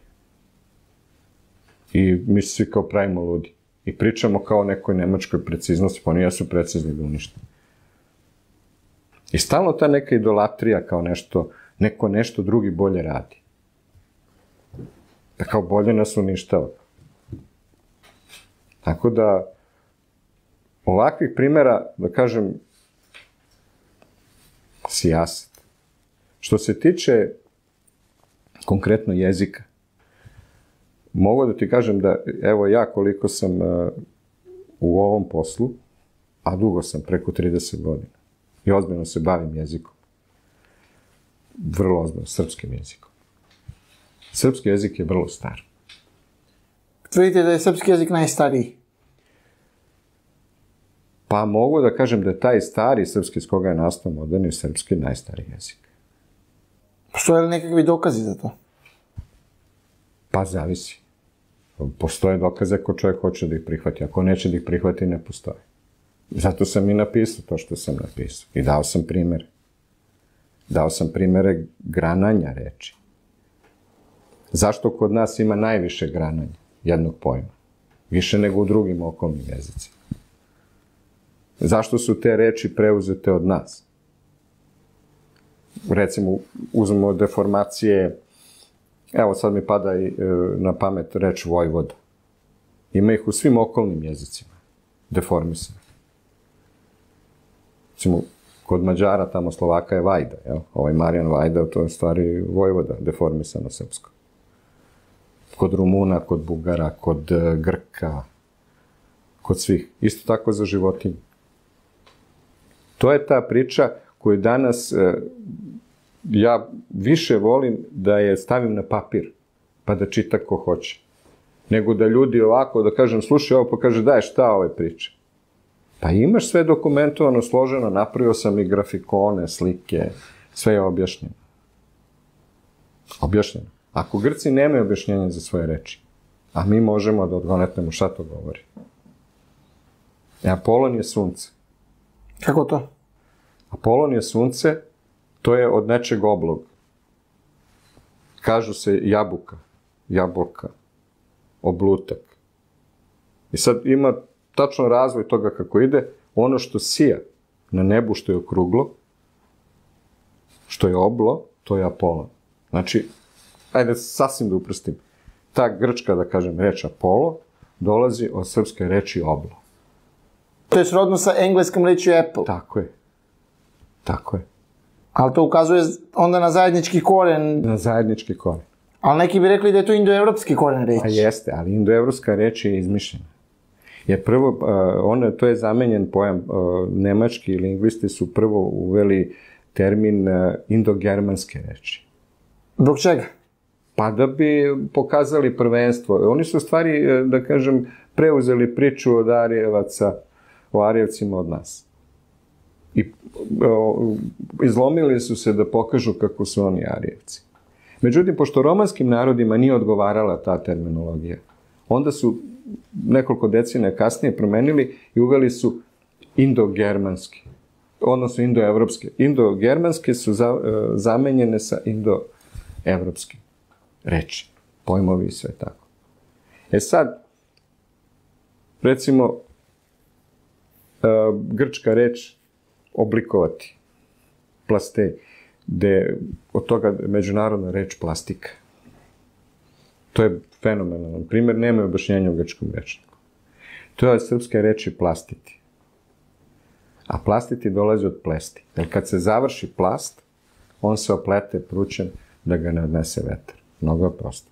[SPEAKER 2] I mi se svi kao pravimo ludi. I pričamo kao o nekoj nemačkoj preciznosti, pa oni jesu precizni da unište. I stalno ta neka idolatrija kao nešto, neko nešto drugi bolje radi. Da kao bolje nas uništava. Tako da, ovakvih primjera, da kažem, sijaset. Što se tiče konkretno jezika, mogu da ti kažem da, evo ja koliko sam uh, u ovom poslu, a dugo sam, preko trideset godina, i ozbiljno se bavim jezikom. Vrlo ozbiljno, srpskim jezikom. Srpski jezik je vrlo star.
[SPEAKER 1] Tvrdite da je srpski jezik najstariji?
[SPEAKER 2] Pa mogu da kažem da je taj stari srpski s koga je nastao moderni srpski najstariji jezik.
[SPEAKER 1] Postoje li nekakvi dokazi za to?
[SPEAKER 2] Pa zavisi. Postoje dokaze ako čovjek hoće da ih prihvati. Ako neće da ih prihvati, ne postoje. Zato sam i napisao to što sam napisao. I dao sam primere. Dao sam primere grananja reči. Zašto kod nas ima najviše grananja jednog pojma? Više nego u drugim okolnim jezicima. Zašto su te reči preuzete od nas? Recimo, uzmemo deformacije, evo sad mi pada i, e, na pamet reč vojvoda. Ima ih u svim okolnim jezicima, deformisane. Recimo, kod Mađara, tamo Slovaka je Vajda, jel? Ovaj Marijan Vajda, to je stvari vojvoda, deformisano srpsko. Kod Rumuna, kod Bugara, kod uh, Grka, kod svih. Isto tako za životinje. To je ta priča koju danas uh, ja više volim da je stavim na papir, pa da čita ko hoće. Nego da ljudi ovako, da kažem, slušaj ovo, pa kaže, daj, šta ove priče? Pa imaš sve dokumentovano, složeno, napravio sam i grafikone, slike, sve je objašnjeno. Objašnjeno. Ako Grci nemaju objašnjenja za svoje reči, a mi možemo da odgonetnemo šta to govori. E, Apolon je sunce.
[SPEAKER 1] Kako to?
[SPEAKER 2] Apolon je sunce, to je od nečeg oblog. Kažu se jabuka, jabolka, oblutak. I sad ima tačno razvoj toga kako ide, ono što sija na nebu što je okruglo, što je oblo, to je Apolon. Znači, ajde sasvim da uprstim. Ta grčka, da kažem, reč Apollo, dolazi od srpske reči oblo.
[SPEAKER 1] To je srodno sa engleskom reči Apple.
[SPEAKER 2] Tako je. Tako je.
[SPEAKER 1] Ali to ukazuje onda na zajednički koren.
[SPEAKER 2] Na zajednički koren.
[SPEAKER 1] Ali neki bi rekli da je to indoevropski koren reči.
[SPEAKER 2] A jeste, ali indoevropska reč je izmišljena. Jer prvo, uh, ono, to je zamenjen pojam, uh, nemački lingvisti su prvo uveli termin uh, indogermanske reči.
[SPEAKER 1] Zbog čega?
[SPEAKER 2] Pa da bi pokazali prvenstvo. Oni su u stvari, da kažem, preuzeli priču od Arijevaca, o Arijevcima od nas. I o, izlomili su se da pokažu kako su oni Arijevci. Međutim, pošto romanskim narodima nije odgovarala ta terminologija, onda su nekoliko decenija kasnije promenili i uveli su indogermanski, odnosno indoevropske. Indogermanske su za, zamenjene sa indoevropskim reči, pojmovi i sve tako. E sad, recimo, grčka reč oblikovati, plastej, gde od toga međunarodna reč plastika. To je fenomenalan primjer, nema objašnjenja u grčkom rečniku. To je srpske reči plastiti. A plastiti dolazi od plesti. Jer kad se završi plast, on se oplete prućem da ga ne odnese vetar. Mnogo je prosto.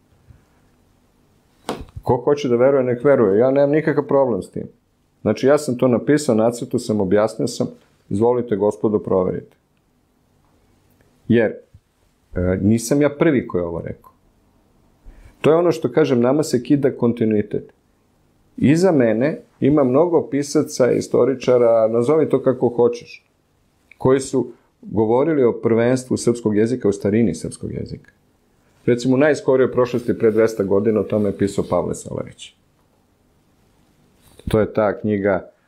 [SPEAKER 2] Ko hoće da veruje, nek veruje. Ja nemam nikakav problem s tim. Znači, ja sam to napisao, nacrtao sam, objasnio sam, izvolite, gospodo, proverite. Jer e, nisam ja prvi koji je ovo rekao. To je ono što, kažem, nama se kida kontinuitet. Iza mene ima mnogo pisaca, istoričara, nazovi to kako hoćeš, koji su govorili o prvenstvu srpskog jezika, o starini srpskog jezika. Recimo, u najskorijoj prošlosti pre dvesta godina o tome je pisao Pavle Salavić. To je ta knjiga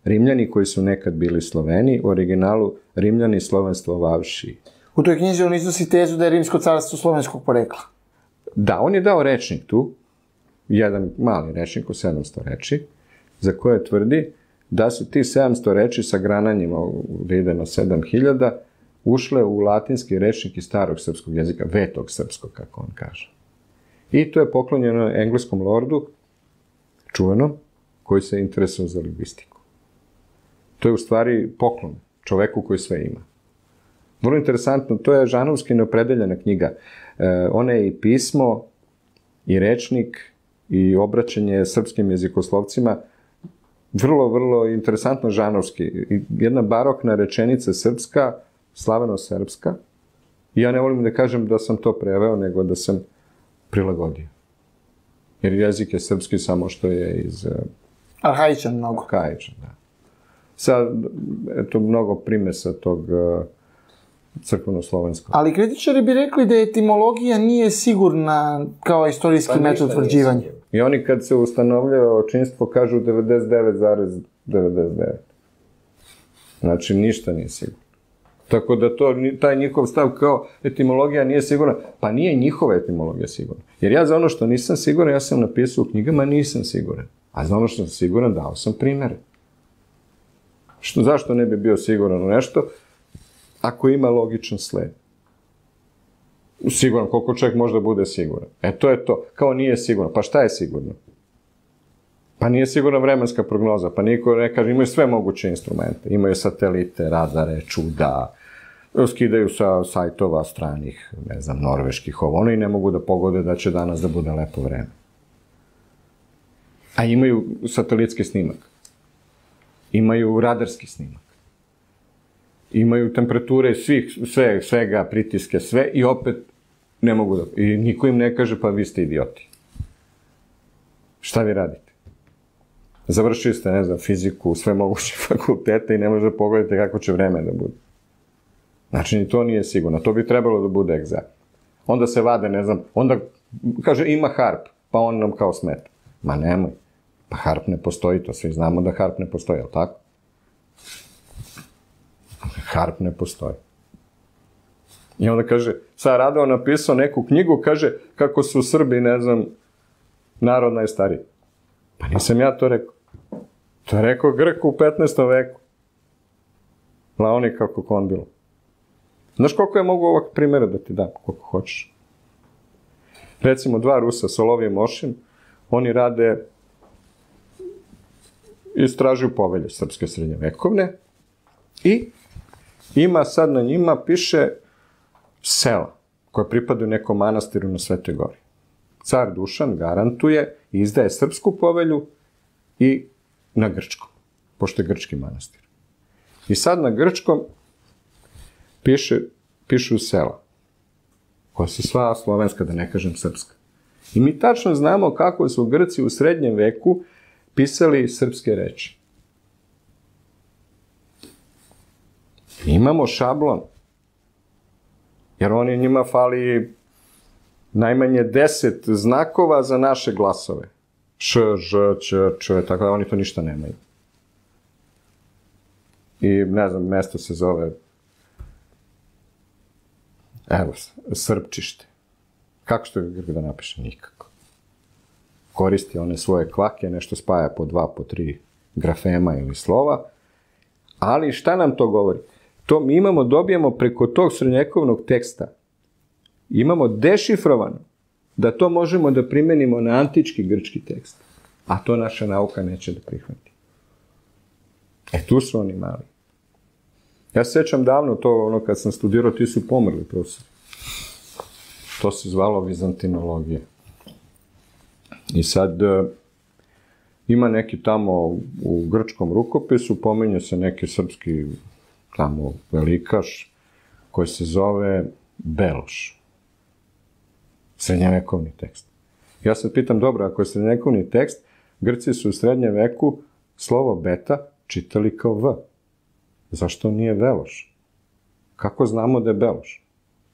[SPEAKER 2] Rimljani koji su nekad bili Sloveni, u originalu Rimljani slovenstlovavši.
[SPEAKER 1] U toj knjizi on iznosi tezu da je Rimsko carstvo slovenskog porekla.
[SPEAKER 2] Da, on je dao rečnik tu, jedan mali rečnik u sedamsto reči, za koje tvrdi da su ti sedamsto reči sa grananjima, da ide na sedam hiljada, ušle u latinski rečnik iz starog srpskog jezika, vetog srpskog, kako on kaže. I to je poklonjeno engleskom lordu, čuvenom, koji se interesuje za lingvistiku. To je u stvari poklon čoveku koji sve ima. Vrlo interesantno, to je žanovski neopredeljena knjiga. E, ona je i pismo, i rečnik, i obraćanje srpskim jezikoslovcima, vrlo, vrlo interesantno žanovski. Jedna barokna rečenica srpska, slaveno-srpska. Ja ne volim da kažem da sam to preveo, nego da sam prilagodio. Jer jezik je srpski samo što je iz...
[SPEAKER 1] Arhaičan mnogo.
[SPEAKER 2] Arhaičan, da. Sad, eto, mnogo primesa tog uh, crkveno-slovenskog.
[SPEAKER 1] Ali kritičari bi rekli da etimologija nije sigurna kao istorijski pa metod utvrđivanja.
[SPEAKER 2] I oni kad se ustanovljava očinstvo kažu devedeset devet zarez devedeset devet. Znači, ništa nije sigurno. Tako da to, taj njihov stav kao etimologija nije sigurna, pa nije njihova etimologija sigurna. Jer ja za ono što nisam siguran, ja sam napisao u knjigama, nisam siguran. A za ono što sam siguran, dao sam primere. Što, zašto ne bi bio siguran u nešto, ako ima logičan sled? Siguran, koliko čovjek može da bude siguran. E, to je to. Kao nije sigurno. Pa šta je sigurno? Pa nije sigurna vremenska prognoza, pa niko ne kaže, imaju sve moguće instrumente. Imaju satelite, radare, čuda, skidaju sa sajtova stranih, ne znam, norveških, ovo, ono i ne mogu da pogode da će danas da bude lepo vreme. A imaju satelitski snimak. Imaju radarski snimak. Imaju temperature svih, sve, svega, pritiske, sve i opet ne mogu da... I niko im ne kaže, pa vi ste idioti. Šta vi radite? Završili ste, ne znam, fiziku, sve moguće fakultete i ne možete da pogledate kako će vreme da bude. Znači, ni to nije sigurno. To bi trebalo da bude egzakt. Onda se vade, ne znam, onda kaže ima harp, pa on nam kao smeta. Ma nemoj. Pa harp ne postoji, to svi znamo da harp ne postoji, je li tako? Harp ne postoji. I onda kaže, sad Radovan napisao neku knjigu, kaže kako su Srbi, ne znam, narod najstariji. Pa nisam ja to rekao. To je rekao Grk u petnaestom veku. Laonik kako kondilo. Znaš koliko je mogu ovak primjera da ti dam, koliko hoćeš? Recimo, dva Rusa, Solovij i Mošin, oni rade, istražuju povelje srpske srednjovekovne i ima sad na njima, piše sela koje pripadaju nekom manastiru na Svetoj Gori. Car Dušan garantuje i izdaje srpsku povelju i na grčkom, pošto je grčki manastir. I sad na grčkom piše, pišu sela, koja su sva slovenska, da ne kažem srpska. I mi tačno znamo kako su Grci u srednjem veku pisali srpske reči. Imamo šablon, jer oni njima fali najmanje deset znakova za naše glasove. Š, ž, č, č, tako da oni to ništa nemaju. I, ne znam, mesto se zove, evo, Srpčište. Kako što Grk da napiše? Nikako. Koristi one svoje kvake, nešto spaja po dva, po tri grafema ili slova, ali šta nam to govori? To mi imamo, dobijemo preko tog srednjevekovnog teksta, imamo dešifrovano da to možemo da primenimo na antički grčki tekst, a to naša nauka neće da prihvati. E, tu su oni mali. Ja se sećam davno to, ono, kad sam studirao, ti su pomrli, profesor. To se zvalo vizantinologija. I sad, ima neki tamo u grčkom rukopisu, pominje se neki srpski tamo velikaš, koji se zove Beloš. Srednjevekovni tekst. Ja sad pitam, dobro, ako je srednjevekovni tekst, Grci su u srednjem veku slovo beta čitali kao V. Zašto nije Veloš? Kako znamo da je Beloš?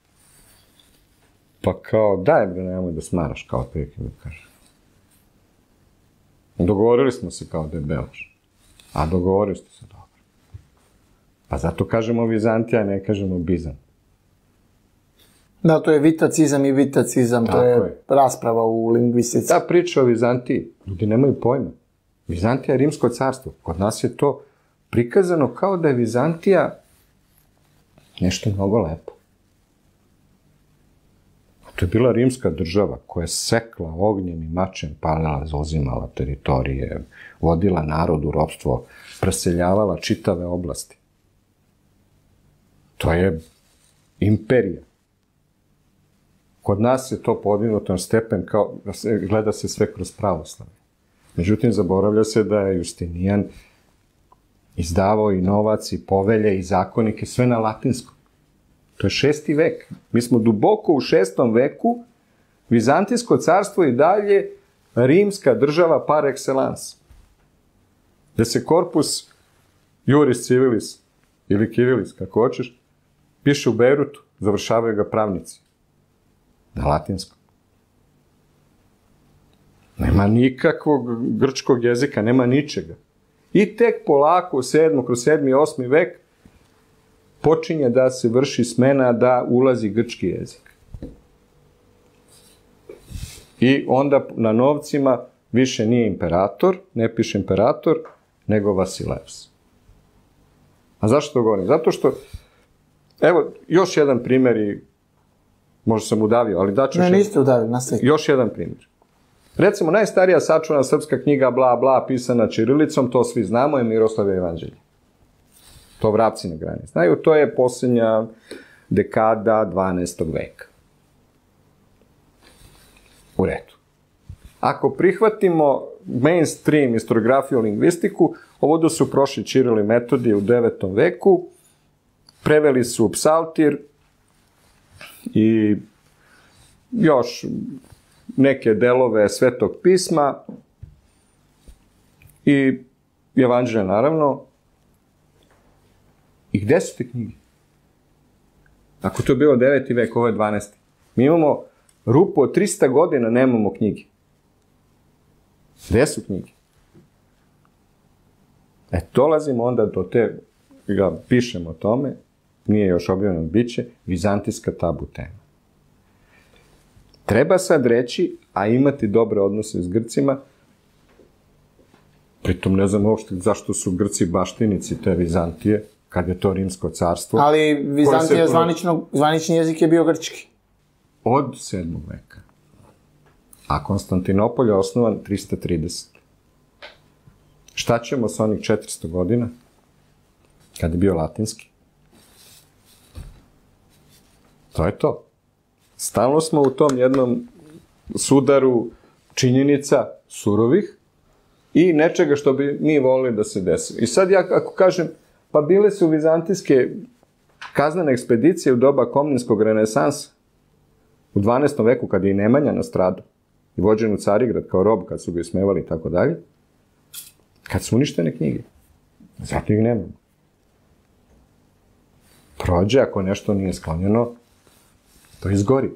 [SPEAKER 2] Pa kao, daj bre, nemoj da smaraš, kao prilike da kažem. Dogovorili smo se kao da je Beloš. A dogovorili ste se, dobro. Pa zato kažemo Vizantija, ne kažemo Bizant.
[SPEAKER 1] Da, to je vitacizam i vitacizam, to je, je rasprava u lingvistici.
[SPEAKER 2] Ta priča o Vizantiji, ljudi nemaju pojma. Vizantija je rimsko carstvo. Kod nas je to prikazano kao da je Vizantija nešto mnogo lepo. To je bila rimska država koja je sekla ognjem i mačem, palila, zauzimala teritorije, vodila narod u ropstvo, preseljavala čitave oblasti. To je imperija. Kod nas je to podignuto na stepen kao da se gleda se sve kroz pravoslavlje. Međutim, zaboravlja se da je Justinijan izdavao i novac, i povelje, i zakonike, sve na latinskom. To je šesti vek. Mi smo duboko u šestom veku, Vizantijsko carstvo i dalje rimska država par excellence. Gde se korpus juris civilis, ili Kirilis, kako hoćeš, piše u Bejrutu, završavaju ga pravnici. Na latinskom. Nema nikakvog grčkog jezika, nema ničega. I tek polako u sedmom, kroz sedmi i osmi vek počinje da se vrši smena, da ulazi grčki jezik. I onda na novcima više nije imperator, ne piše imperator, nego Vasileus. A zašto to govorim? Zato što, evo, još jedan primjer i možda sam udavio, ali daću još...
[SPEAKER 1] Ne, niste udavio, nastavite.
[SPEAKER 2] Još jedan primjer. Recimo, najstarija sačuvana srpska knjiga, bla, bla, pisana ćirilicom, to svi znamo, je Miroslavljevo evanđelje. To vrapci na grani znaju, to je posljednja dekada dvanaestog veka. U redu. Ako prihvatimo mainstream historiografiju, lingvistiku, ovodu su prošli Ćiril i Metodije u devetom veku, preveli su Psaltir i još neke delove Svetog pisma i Evanđelje, naravno. I gde su te knjige? Ako to je bilo deveti vek, ovo je dvanaesti. Mi imamo rupu od trista godina, nemamo knjige. Gde su knjige? E, dolazimo onda do te, ga pišemo o tome, nije još objavljeno, bit će vizantijska tabu tema. Treba sad reći, a imati dobre odnose s Grcima, pritom ne znam uopšte zašto su Grci baštinici te Vizantije, kad je to rimsko carstvo.
[SPEAKER 1] Ali Vizantija, se... zvanično, zvanični jezik je bio grčki.
[SPEAKER 2] Od sedmog veka. A Konstantinopolj je osnovan trista trideset. Šta ćemo sa onih četiristo godina, kad je bio latinski? To je to. Stalno smo u tom jednom sudaru činjenica surovih i nečega što bi mi volili da se desi. I sad ja ako kažem, pa bile su vizantijske kaznene ekspedicije u doba komninskog renesansa, u dvanaestom veku, kad je i Nemanja nastradao i vođen u Carigrad kao rob, kad su ga ismevali i tako dalje, kad su uništene knjige. Zato ih nemamo. Prođe, ako nešto nije sklonjeno, to izgori.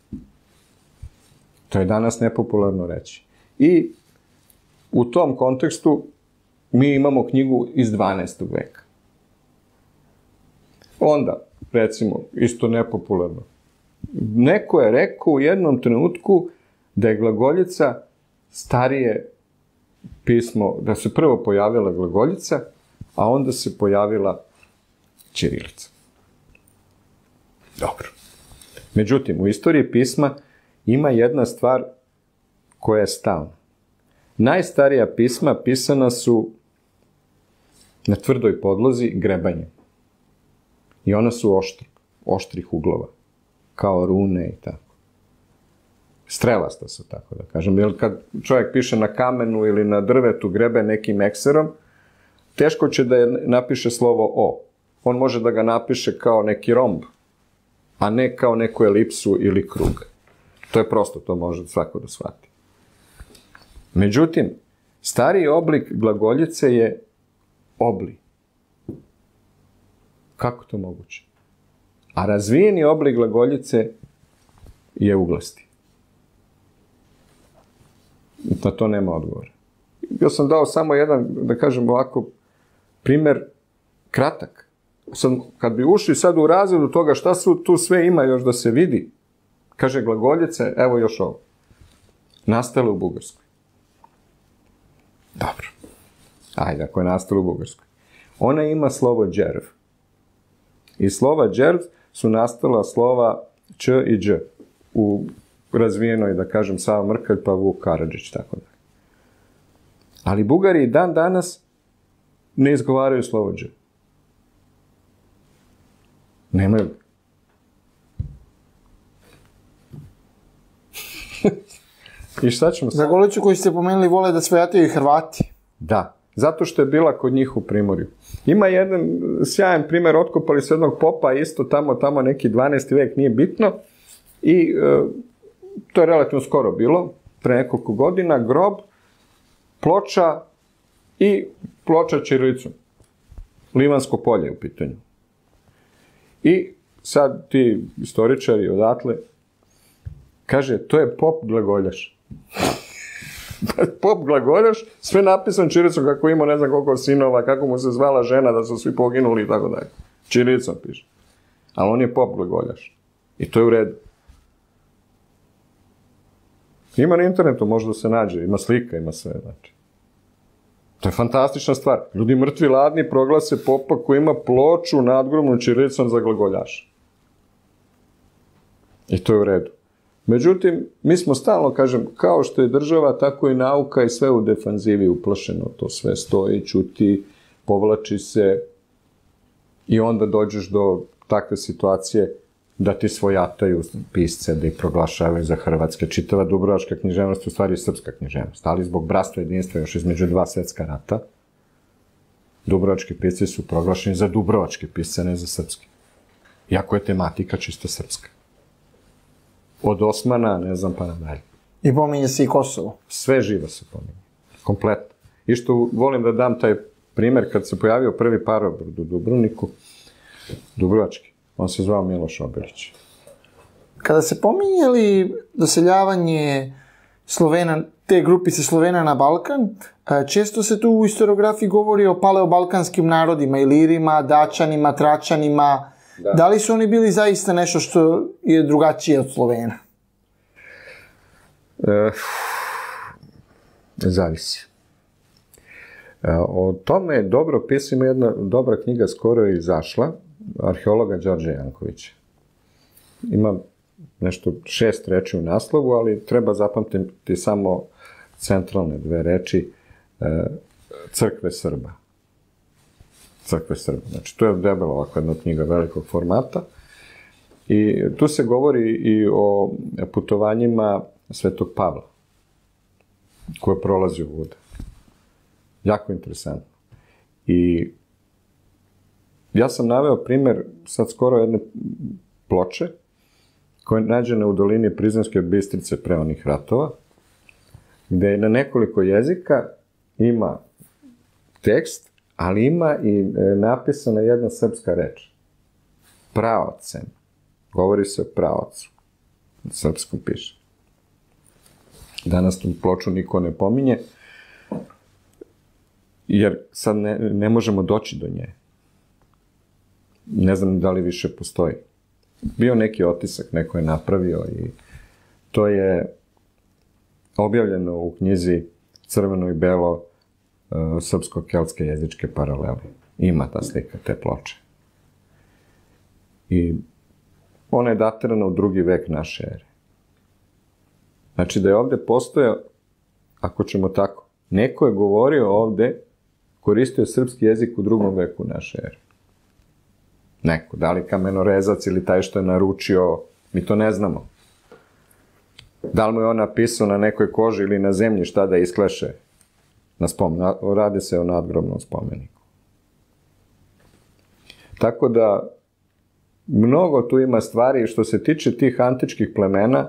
[SPEAKER 2] To je danas nepopularno reći. I u tom kontekstu mi imamo knjigu iz dvanaestog veka. Onda, recimo, isto nepopularno, neko je rekao u jednom trenutku da je glagoljica starije pismo, da se prvo pojavila glagoljica, a onda se pojavila ćirilica. Dobro. Međutim, u istoriji pisma ima jedna stvar koja je stalna. Najstarija pisma pisana su na tvrdoj podlozi grebanjem. I ona su oštra, oštrih uglova, kao rune i tako. Strelasta su, tako da kažem. Jer kad čovjek piše na kamenu ili na drvetu grebe nekim ekserom, teško će da je napiše slovo O. On može da ga napiše kao neki romb, a ne kao neku elipsu ili krug. To je prosto, to može svako da shvati. Međutim, stariji oblik glagoljice je obli. Kako to moguće? A razvijeni oblik glagoljice je uglasti. Na to nema odgovora. Ja sam dao samo jedan, da kažem ovako, primer kratak. Sad, kad bi ušli sad u razredu toga šta su tu sve ima još da se vidi, kaže glagoljice, evo još ovo. Nastale u Bugarskoj. Dobro. Ajde, ako je nastala u Bugarskoj. Ona ima slovo džerv. I slova džerv su nastala slova č i dž u razvijenoj, da kažem, Sava Mrkalj pa Vuk Karadžić, tako da. Ali Bugari dan danas ne izgovaraju slovo dž. Nemaju. I šta ćemo sad?
[SPEAKER 1] Za Goliću koji ste pomenuli vole da svojataju i Hrvati.
[SPEAKER 2] Da, zato što je bila kod njih u Primorju. Ima jedan sjajan primer, otkopali su jednog popa, isto tamo, tamo neki dvanaesti vek, nije bitno. I e, to je relativno skoro bilo, pre nekoliko godina, grob, ploča i ploča ćirilicom. Livansko polje je u pitanju. I sad ti istoričari odatle kaže, to je pop glagoljaš. Pop glagoljaš, sve napisan ćirilicom kako imao ne znam koliko sinova, kako mu se zvala žena, da su svi poginuli i tako dalje. Ćirilicom piše. Ali on je pop glagoljaš. I to je u redu. Ima na internetu, možda se nađe, ima slika, ima sve, znači. To je fantastična stvar. Ljudi mrtvi ladni proglase popa koji ima ploču nadgrobnu ćirilicom za glagoljaša. I to je u redu. Međutim, mi smo stalno, kažem, kao što je država, tako i nauka i sve u defanzivi uplašeno. To sve stoji, ćuti, povlači se i onda dođeš do takve situacije da ti svojataju pisce, da ih proglašavaju za hrvatske. Čitava dubrovačka književnost u stvari je srpska književnost, ali zbog bratstva jedinstva još između dva svetska rata, dubrovački pisci su proglašeni za dubrovačke pisce, ne za srpske. Iako je tematika čisto srpska. Od Osmana, ne znam, pa nadalje.
[SPEAKER 1] I pominje se i Kosovo.
[SPEAKER 2] Sve živo se pominje. Kompletno. I što volim da dam taj primer, kad se pojavio prvi parobrod u Dubrovniku, dubrovački, on se zvao Miloš Obilić.
[SPEAKER 1] Kada se pominjali doseljavanje Slovena, te grupice Slovena na Balkan, često se tu u historiografiji govori o paleobalkanskim narodima, Ilirima, Dačanima, Tračanima. Da. Da li su oni bili zaista nešto što je drugačije od Slovena?
[SPEAKER 2] E, zavisi. E, o tome je dobro pisima, jedna dobra knjiga skoro je izašla, arheologa Đorđa Jankovića. Ima nešto šest reči u naslovu, ali treba zapamtiti samo centralne dve reči, e, crkve Srba. Crkve Srba. Znači, to je debela ovako jedna knjiga velikog formata. I tu se govori i o putovanjima Svetog Pavla, koje prolazi u Vude. Jako interesantno. I ja sam naveo primer sad skoro jedne ploče koja je nađena u dolini Prizrenske Bistrice pre onih ratova, gde je na nekoliko jezika ima tekst, ali ima i napisana jedna srpska reč. Praocem. Govori se o praocu. Na srpskom piše. Danas tu ploču niko ne pominje, jer sad ne, ne možemo doći do nje. Ne znam da li više postoji. Bio neki otisak, neko je napravio i to je objavljeno u knjizi Crveno i belo uh, srpsko-keltske jezičke paralele. Ima ta slika, te ploče. I ona je datirana u drugi vek naše ere. Znači da je ovde postojao, ako ćemo tako, neko je govorio ovde, koristio srpski jezik u drugom veku naše ere. Neko, da li kamenorezac ili taj što je naručio, mi to ne znamo. Da li mu je on napisao na nekoj koži ili na zemlji šta da iskleše? Na spom, na, radi se o nadgrobnom spomeniku. Tako da, mnogo tu ima stvari što se tiče tih antičkih plemena,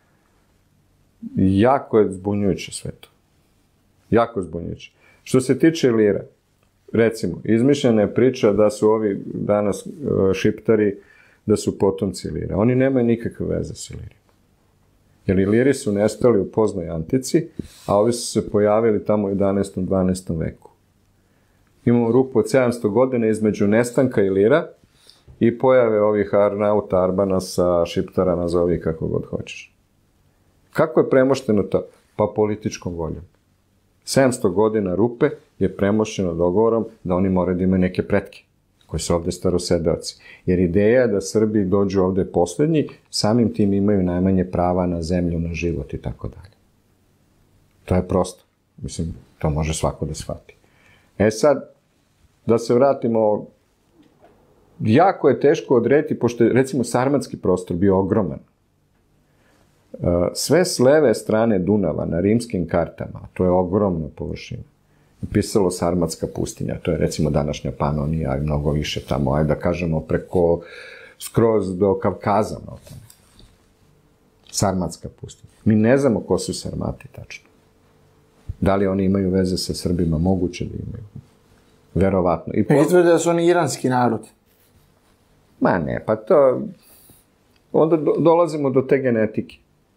[SPEAKER 2] jako je zbunjujuće sve to. Jako je zbunjujuće. Što se tiče Ilira, recimo, izmišljena je priča da su ovi danas šiptari, da su potomci Ilira. Oni nemaju nikakve veze s Ilirima. Jer Iliri su nestali u poznoj antici, a ovi su se pojavili tamo u jedanaestom dvanaestom veku. Imamo rupu od sedamsto godina između nestanka Ilira i pojave ovih Arnauta, Arbanasa, Šiptara, nazovi kako god hoćeš. Kako je premošteno to? Pa političkom voljom. sedamsto godina rupe je premošteno dogovorom da oni moraju da imaju neke pretke, koji su ovde starosedeoci. Jer ideja je da Srbi dođu ovde poslednji, samim tim imaju najmanje prava na zemlju, na život i tako dalje. To je prosto. Mislim, to može svako da shvati. E sad, da se vratimo, jako je teško odrediti, pošto je, recimo, sarmatski prostor bio ogroman. Sve s leve strane Dunava na rimskim kartama, to je ogromna površina, pisalo Sarmatska pustinja, to je recimo današnja Panonija i mnogo više tamo, ajde da kažemo preko, skroz do Kavkaza, no tamo. Sarmatska pustinja. Mi ne znamo ko su Sarmati, tačno. Da li oni imaju veze sa Srbima? Moguće da imaju. Verovatno. I
[SPEAKER 1] po... Izgleda da su oni iranski narod.
[SPEAKER 2] Ma ne, pa to... Onda do, dolazimo do te genetike.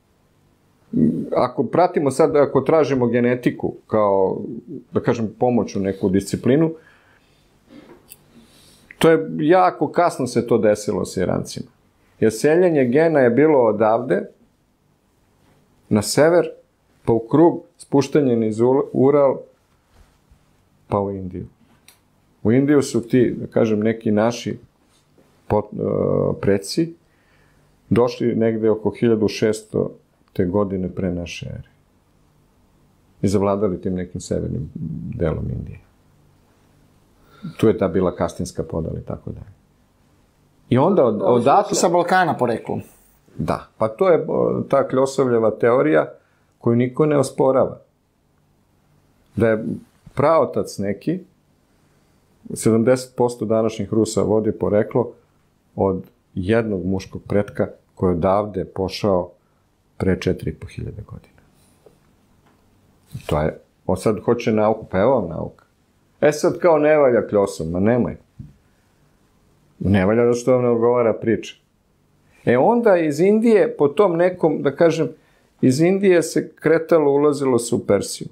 [SPEAKER 2] Ako pratimo sad, ako tražimo genetiku kao, da kažem, pomoć u neku disciplinu, to je jako kasno se to desilo s Irancima. Jer seljenje gena je bilo odavde, na sever, pa u krug, spuštanje niz Ural, pa u Indiju. U Indiju su ti, da kažem, neki naši pot, uh, preci došli negde oko hiljadu šesto te godine pre naše ere. I zavladali tim nekim severnim delom Indije. Tu je ta bila Kastinska podala i tako dalje. I onda od, odatle...
[SPEAKER 1] Sa Balkana poreklom.
[SPEAKER 2] Da, pa to je ta Kljosovljeva teorija koju niko ne osporava. Da je praotac neki, sedamdeset posto današnjih Rusa vodi poreklo od jednog muškog pretka koji je odavde pošao pre četiri i po hiljade godina. To je, on sad hoće nauku, pa evo nauka. E sad kao ne valja Kljosov, ma nemoj. Ne valja da što vam ne odgovara priča. E onda iz Indije, po tom nekom, da kažem, iz Indije se kretalo, ulazilo se u Persiju.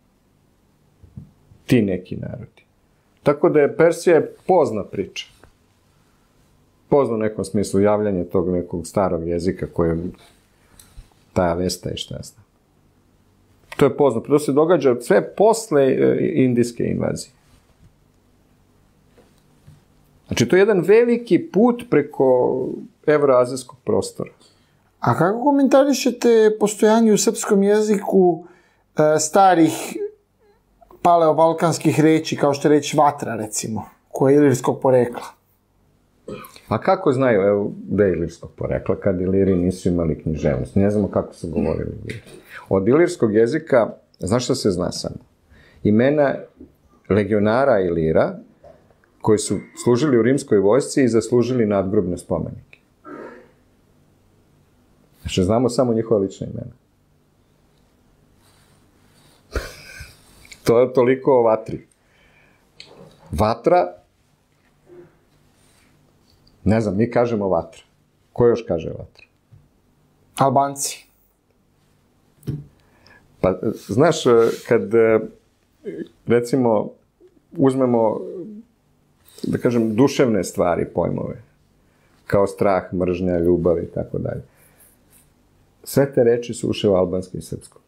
[SPEAKER 2] Ti neki narodi. Tako da je Persija je pozna priča. Pozna u nekom smislu javljanje tog nekog starog jezika koji je ta Avesta i šta ja znam. To je poznato. To se događa sve posle indijske invazije. Znači, to je jedan veliki put preko evroazijskog prostora.
[SPEAKER 1] A kako komentarišete postojanje u srpskom jeziku e, starih paleobalkanskih reči, kao što je reč vatra, recimo, koja je ilirskog porekla?
[SPEAKER 2] A kako znaju, evo, da je ilirskog porekla, kad Iliri nisu imali književnost? Ne znamo kako su govorili Iliri. Od ilirskog jezika, znaš šta se zna samo? Imena legionara Ilira, koji su služili u rimskoj vojsci i zaslužili nadgrobne spomenike. Znači, znamo samo njihova lična imena. To je toliko o vatri. Vatra, ne znam, mi kažemo vatra. Ko još kaže vatra?
[SPEAKER 1] Albanci.
[SPEAKER 2] Pa, znaš, kad, recimo, uzmemo, da kažem, duševne stvari, pojmove, kao strah, mržnja, ljubav i tako dalje. Sve te reči su ušle u albanski i srpsko.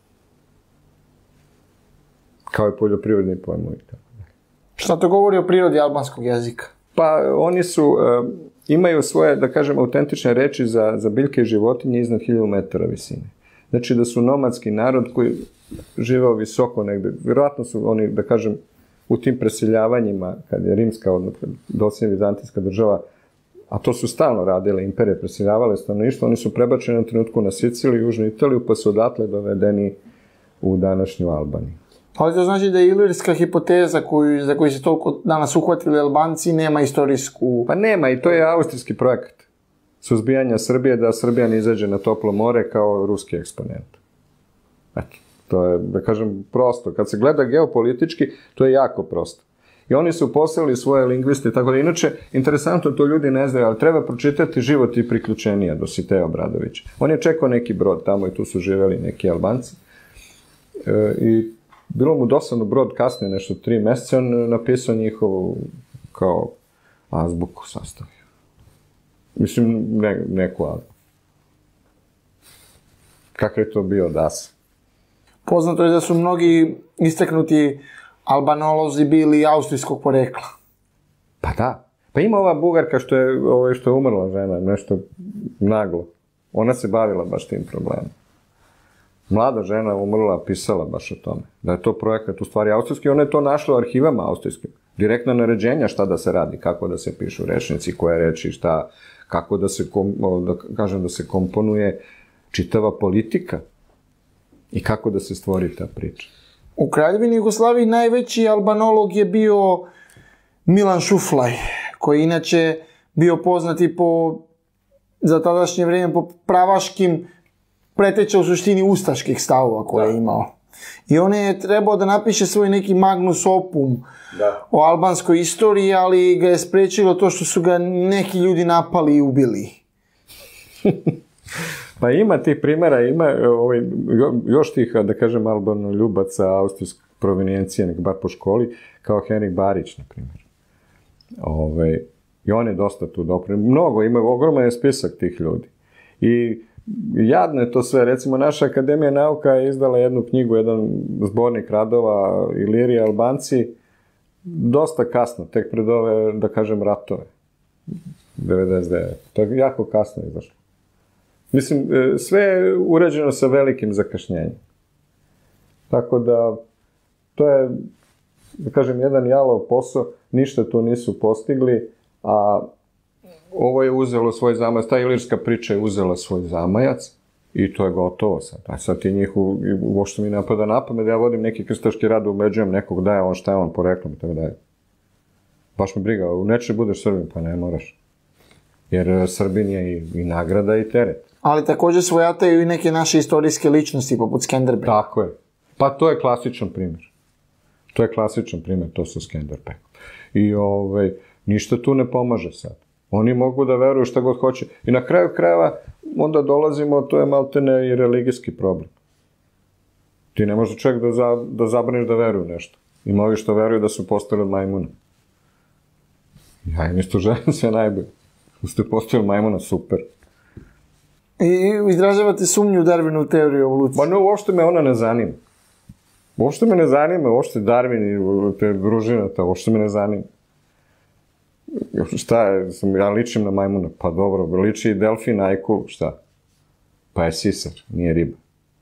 [SPEAKER 2] Kao i poljoprivredni pojmovi i tako dalje.
[SPEAKER 1] Šta to govori o prirodi albanskog jezika?
[SPEAKER 2] Pa oni su, e, imaju svoje, da kažem, autentične reči za, za biljke i životinje iznad hiljadu metara visine. Znači da su nomadski narod koji živeo visoko negde. Vjerojatno su oni, da kažem, u tim preseljavanjima, kad je rimska, odnosno dosljedna vizantijska država, a to su stalno radile, imperije preseljavale stanovništvo, oni su prebačeni na trenutku na Siciliju i Južnu Italiju, pa su odatle dovedeni u današnju Albaniju.
[SPEAKER 1] Ali to znači da je ilirska hipoteza koju, za koju se toliko danas uhvatili Albanci nema istorijsku...
[SPEAKER 2] Pa nema, i to je austrijski projekat suzbijanja Srbije, da Srbija ne izađe na toplo more kao ruski eksponent. Eto, to je, da kažem, prosto. Kad se gleda geopolitički, to je jako prosto. I oni su poslali svoje lingviste, tako da, inače, interesantno, to ljudi ne znaju, ali treba pročitati Život i priključenija Dositeja Obradovića. On je čekao neki brod tamo i tu su živeli neki Albanci. E, I bilo mu dosadno brod kasnije, nešto tri meseca, on napisao njihovu kao azbuku sastavio. Mislim, ne, neku azbuku. Kakav je to bio das?
[SPEAKER 1] Poznato je da su mnogi istaknuti albanolozi bili austrijskog porekla.
[SPEAKER 2] Pa da. Pa ima ova Bugarka što je, ovo, što je umrla žena, nešto naglo. Ona se bavila baš tim problemom. Mlada žena umrla, pisala baš o tome. Da je to projekat u stvari austrijski, ona je to našla u arhivama austrijskim. Direktna naređenja šta da se radi, kako da se pišu rečnici, koje reči, šta, kako da se, kom, da kažem, da se komponuje čitava politika i kako da se stvori ta priča.
[SPEAKER 1] U Kraljevini Jugoslaviji najveći albanolog je bio Milan Šuflaj, koji je inače bio poznati po, za tadašnje vrijeme, po pravaškim preteča u suštini ustaških stavova koje je imao. I on je trebao da napiše svoj neki magnus opum da. O albanskoj istoriji, ali ga je sprečilo to što su ga neki ljudi napali i ubili.
[SPEAKER 2] Pa ima tih primjera, ima ovaj, još tih, da kažem, albanoljubaca austrijske provenijencije, nek bar po školi, kao Henrik Barić, na primjer. Ovaj, I on je dosta tu dopremio. Mnogo, ima ogroman je spisak tih ljudi. I jadno je to sve. Recimo, naša Akademija nauka je izdala jednu knjigu, jedan zbornik radova Ilirije Albanci, dosta kasno, tek pred ove, da kažem, ratove. devedeset devete. To je jako kasno izašlo. Mislim, sve je uređeno sa velikim zakašnjenjem. Tako da, to je, da kažem, jedan jalov posao, ništa tu nisu postigli, a ovo je uzelo svoj zamajac, ta ilirska priča je uzela svoj zamajac i to je gotovo sad. A sad ti njih, uopšte mi napada na pamet, ja vodim neki krstaški rad, ubeđujem nekog da je on, šta je on poreklom i tako da je. Baš me briga, u nečem budeš Srbin, pa ne moraš. Jer Srbin je i, i nagrada i teret.
[SPEAKER 1] Ali također svojataju i neke naše istorijske ličnosti, poput Skenderbeg.
[SPEAKER 2] Tako je. Pa to je klasičan primjer. To je klasičan primjer, to su Skenderbeg. I ovaj, ništa tu ne pomaže sad. Oni mogu da veruju šta god hoće. I na kraju krajeva onda dolazimo, to je maltene i religijski problem. Ti ne možeš čovjek da, za, da zabraniš da veruju nešto. Ima ovi što veruju da su postali od majmuna. Ja im isto želim sve najbolje. Ste postali od majmuna, super.
[SPEAKER 1] I izražavate sumnju u Darwinovu teoriju evolucije?
[SPEAKER 2] Ba no, uopšte me ona ne zanima. Uopšte me ne zanima, uopšte Darwin i te družinata, uopšte me ne zanima. Šta je, ja ličim na majmuna, pa dobro, liči i delfin, ajkul, šta? Pa je sisar, nije riba.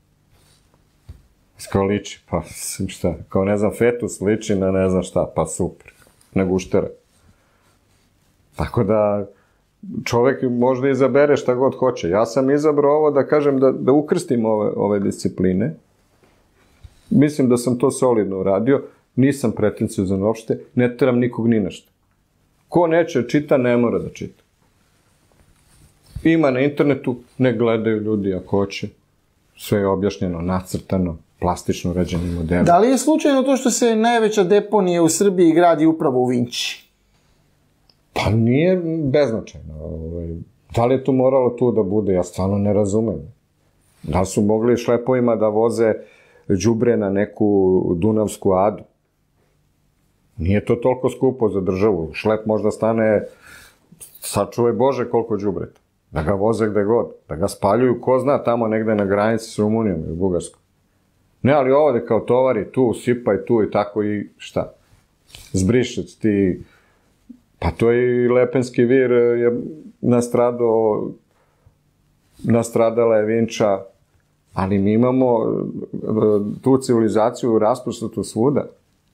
[SPEAKER 2] Kao liči, pa šta? Kao ne znam, fetus liči na ne znam šta, pa super. Na guštera. Tako da, čovek možda izabere šta god hoće. Ja sam izabrao ovo da kažem, da, da ukrstim ove, ove discipline. Mislim da sam to solidno uradio. Nisam pretenciozan uopšte, ne teram nikog ni nešto. Ko neće čita, ne mora da čita. Ima na internetu, ne gledaju ljudi ako hoće. Sve je objašnjeno, nacrtano, plastično urađeni modeli.
[SPEAKER 1] Da li je slučajno to što se najveća deponija u Srbiji gradi upravo u Vinči?
[SPEAKER 2] Pa nije beznačajno. Da li je tu moralo tu da bude? Ja stvarno ne razumem. Da su mogli šlepovima da voze đubre na neku Dunavsku adu? Nije to toliko skupo za državu. Šlep možda stane, sačuvaj Bože koliko đubreta. Da ga voze gde god. Da ga spaljuju, ko zna, tamo negde na granici s Rumunijom i Bugarskom. Ne, ali ovde kao tovari, tu, sipaj tu i tako i šta? Zbrišec ti... Pa to je i Lepenski vir je nastradao, nastradala je Vinča, ali mi imamo tu civilizaciju rasprostatu svuda.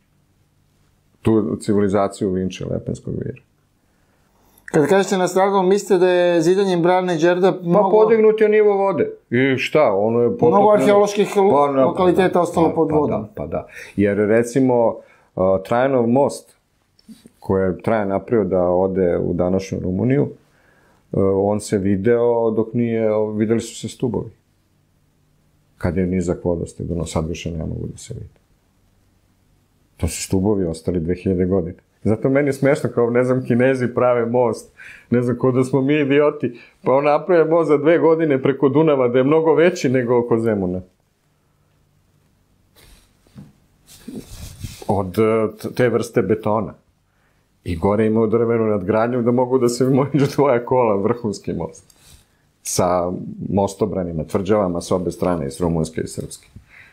[SPEAKER 2] Tu civilizaciju Vinče, Lepenskog vira.
[SPEAKER 1] Kad kažete nastradalo, mislite da je zidanjem brane Đerdap
[SPEAKER 2] mnogo... Pa podignuti je nivo vode. I šta, ono je potopno...
[SPEAKER 1] Mnogo arheoloških pa, ne, lokaliteta pa, ostalo
[SPEAKER 2] pa,
[SPEAKER 1] pod vodom.
[SPEAKER 2] Pa da, pa da. Jer recimo uh, Trajanov most, koje je Trajan napravio da ode u današnju Rumuniju, uh, on se video dok nije... Videli su se stubovi. Kad je nizak vodostaj, ono sad više ne mogu da se vidi. To su stubovi ostali dve hiljade godine. Zato meni je smešno kao, ne znam, Kinezi prave most. Ne znam, ko da smo mi idioti. Pa on naprave most za dve godine preko Dunava, da je mnogo veći nego oko Zemuna. od te vrste betona. I gore imaju drvenu nadgradnju da mogu da se mođu tvoja kola, vrhunski most. Sa mostobranima, tvrđavama s obe strane, s rumunske i srpske.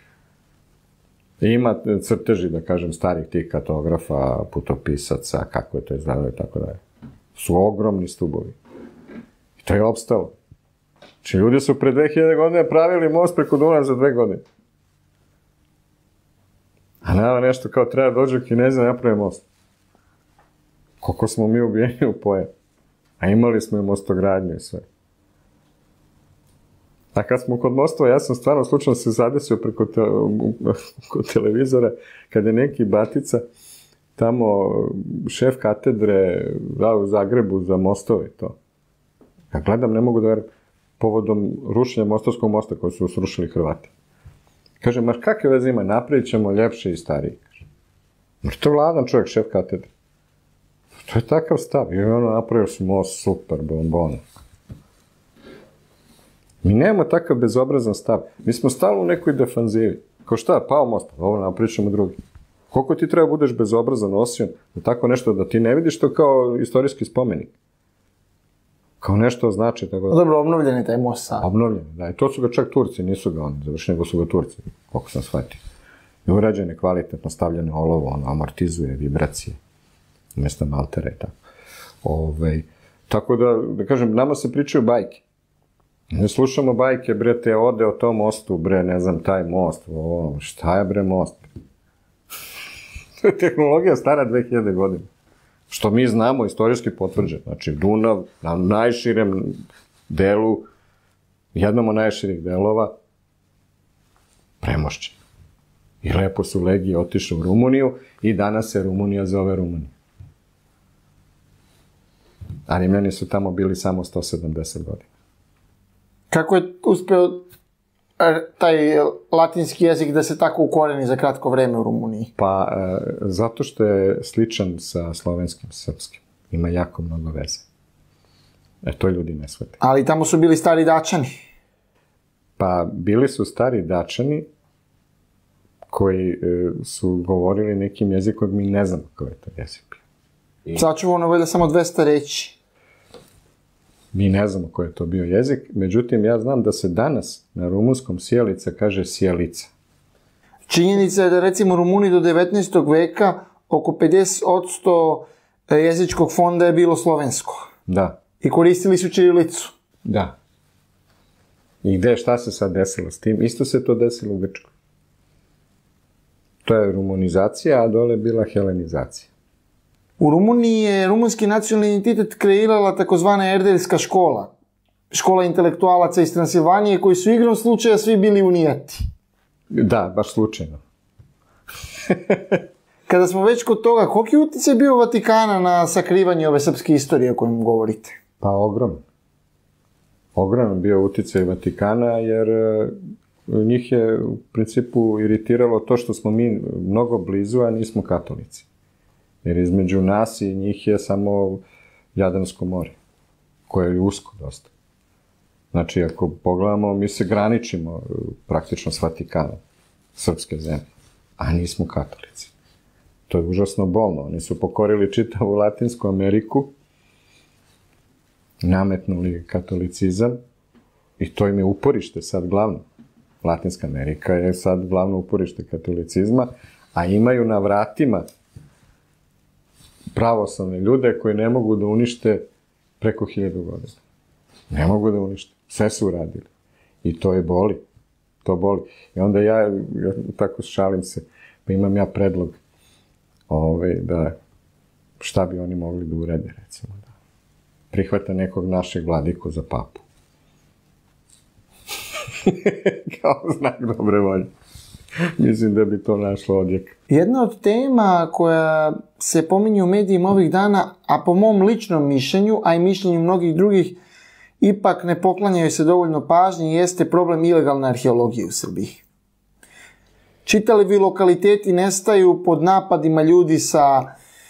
[SPEAKER 2] I ima crteži, da kažem, starih tih kartografa, putopisaca, kako je to izgledalo i tako dalje. Su ogromni stubovi. I to je opstalo. Znači, ljudi su pre dve hiljade godine pravili most preko Dunava za dve godine. A nama nešto kao treba dođu Kinezi da naprave most. Koliko smo mi ubijeni u pojavu. A imali smo i mostogradnju i sve. A kad smo kod mostova, ja sam stvarno slučajno se zadesio preko te, kod televizora, kad je neki batica, tamo šef katedre dao u Zagrebu za mostove to. Ja gledam, ne mogu da verujem, povodom rušenja Mostarskog mosta koji su srušili Hrvati. Kaže, ma kakve veze ima, napravit ćemo ljepše i stariji. Kaže, to je vladan čovjek, šef katedre. To je takav stav. I ono, napravio su most, super, bombona. Mi nemamo takav bezobrazan stav. Mi smo stalno u nekoj defanzivi. Kao šta, pao most, ovo napričamo drugi. Koliko ti treba budeš bezobrazan, osion, da tako nešto, da ti ne vidiš to kao istorijski spomenik. Kao nešto znači, tako da...
[SPEAKER 1] Dobro, obnovljen je taj most sad.
[SPEAKER 2] Obnovljen, da. I to su ga čak Turci, nisu ga oni završili, nego su ga Turci, koliko sam shvatio. I urađen je kvalitetno stavljeno olovo, ono amortizuje vibracije, umjesto maltera i tako. Ove, tako da, da kažem, nama se pričaju bajke. Ne slušamo bajke, bre, te ode o tom mostu, bre, ne znam, taj most, o, šta je, bre, most? To je tehnologija stara dve hiljade godina. Što mi znamo, istorijski potvrđen. Znači, Dunav na najširem delu, jednom od najširih delova, premošćen. I lepo su legije otišli u Rumuniju i danas se Rumunija zove Rumunija. A Rimljani su tamo bili samo sto sedamdeset godina.
[SPEAKER 1] Kako je uspeo taj latinski jezik da se tako ukoreni za kratko vreme u Rumuniji?
[SPEAKER 2] Pa, e, zato što je sličan sa slovenskim, srpskim. Ima jako mnogo veze. E, to ljudi ne shvate.
[SPEAKER 1] Ali tamo su bili stari Dačani.
[SPEAKER 2] Pa, bili su stari Dačani koji e, su govorili nekim jezikom, mi ne znamo kako je to jezik.
[SPEAKER 1] I... Sačuvano valjda samo dvesta reći.
[SPEAKER 2] Mi ne znamo koji je to bio jezik, međutim, ja znam da se danas na rumunskom sjelica kaže sjelica.
[SPEAKER 1] Činjenica je da, recimo, Rumuni do devetnaestog veka oko pedeset posto jezičkog fonda je bilo slovensko.
[SPEAKER 2] Da.
[SPEAKER 1] I koristili su ćirilicu.
[SPEAKER 2] Da. I gde, šta se sad desilo s tim? Isto se to desilo u Grčkoj. To je rumunizacija, a dole je bila helenizacija.
[SPEAKER 1] U Rumuniji je rumunski nacionalni identitet kreirala takozvana Erdelska škola. Škola intelektualaca iz Transilvanije koji su igrom slučaja svi bili unijeti.
[SPEAKER 2] Da, baš slučajno.
[SPEAKER 1] Kada smo već kod toga, koliki utjecaj je bio Vatikana na sakrivanje ove srpske istorije o kojem govorite?
[SPEAKER 2] Pa ogroman. Ogroman bio utjecaj Vatikana, jer njih je u principu iritiralo to što smo mi mnogo blizu, a nismo katolici. Jer između nas i njih je samo Jadransko more, koje je usko dosta. Znači, ako pogledamo, mi se graničimo praktično s Vatikanom, srpske zemlje, a nismo katolici. To je užasno bolno. Oni su pokorili čitavu Latinsku Ameriku, nametnuli katolicizam i to im je uporište sad glavno. Latinska Amerika je sad glavno uporište katolicizma, a imaju na vratima pravoslavne ljude koji ne mogu da unište preko hiljadu godina. Ne mogu da unište. Sve su uradili. I to je boli. To boli. I onda ja, ja tako šalim se, pa imam ja predlog ove, da šta bi oni mogli da urede, recimo, da prihvata nekog našeg vladiku za papu. Kao znak dobre volje. Mislim da bi to našlo odjek.
[SPEAKER 1] Jedna od tema koja se pominje u medijima ovih dana, a po mom ličnom mišljenju, a i mišljenju mnogih drugih, ipak ne poklanjaju se dovoljno pažnje, jeste problem ilegalne arheologije u Srbiji. Čitavi lokaliteti nestaju pod napadima ljudi sa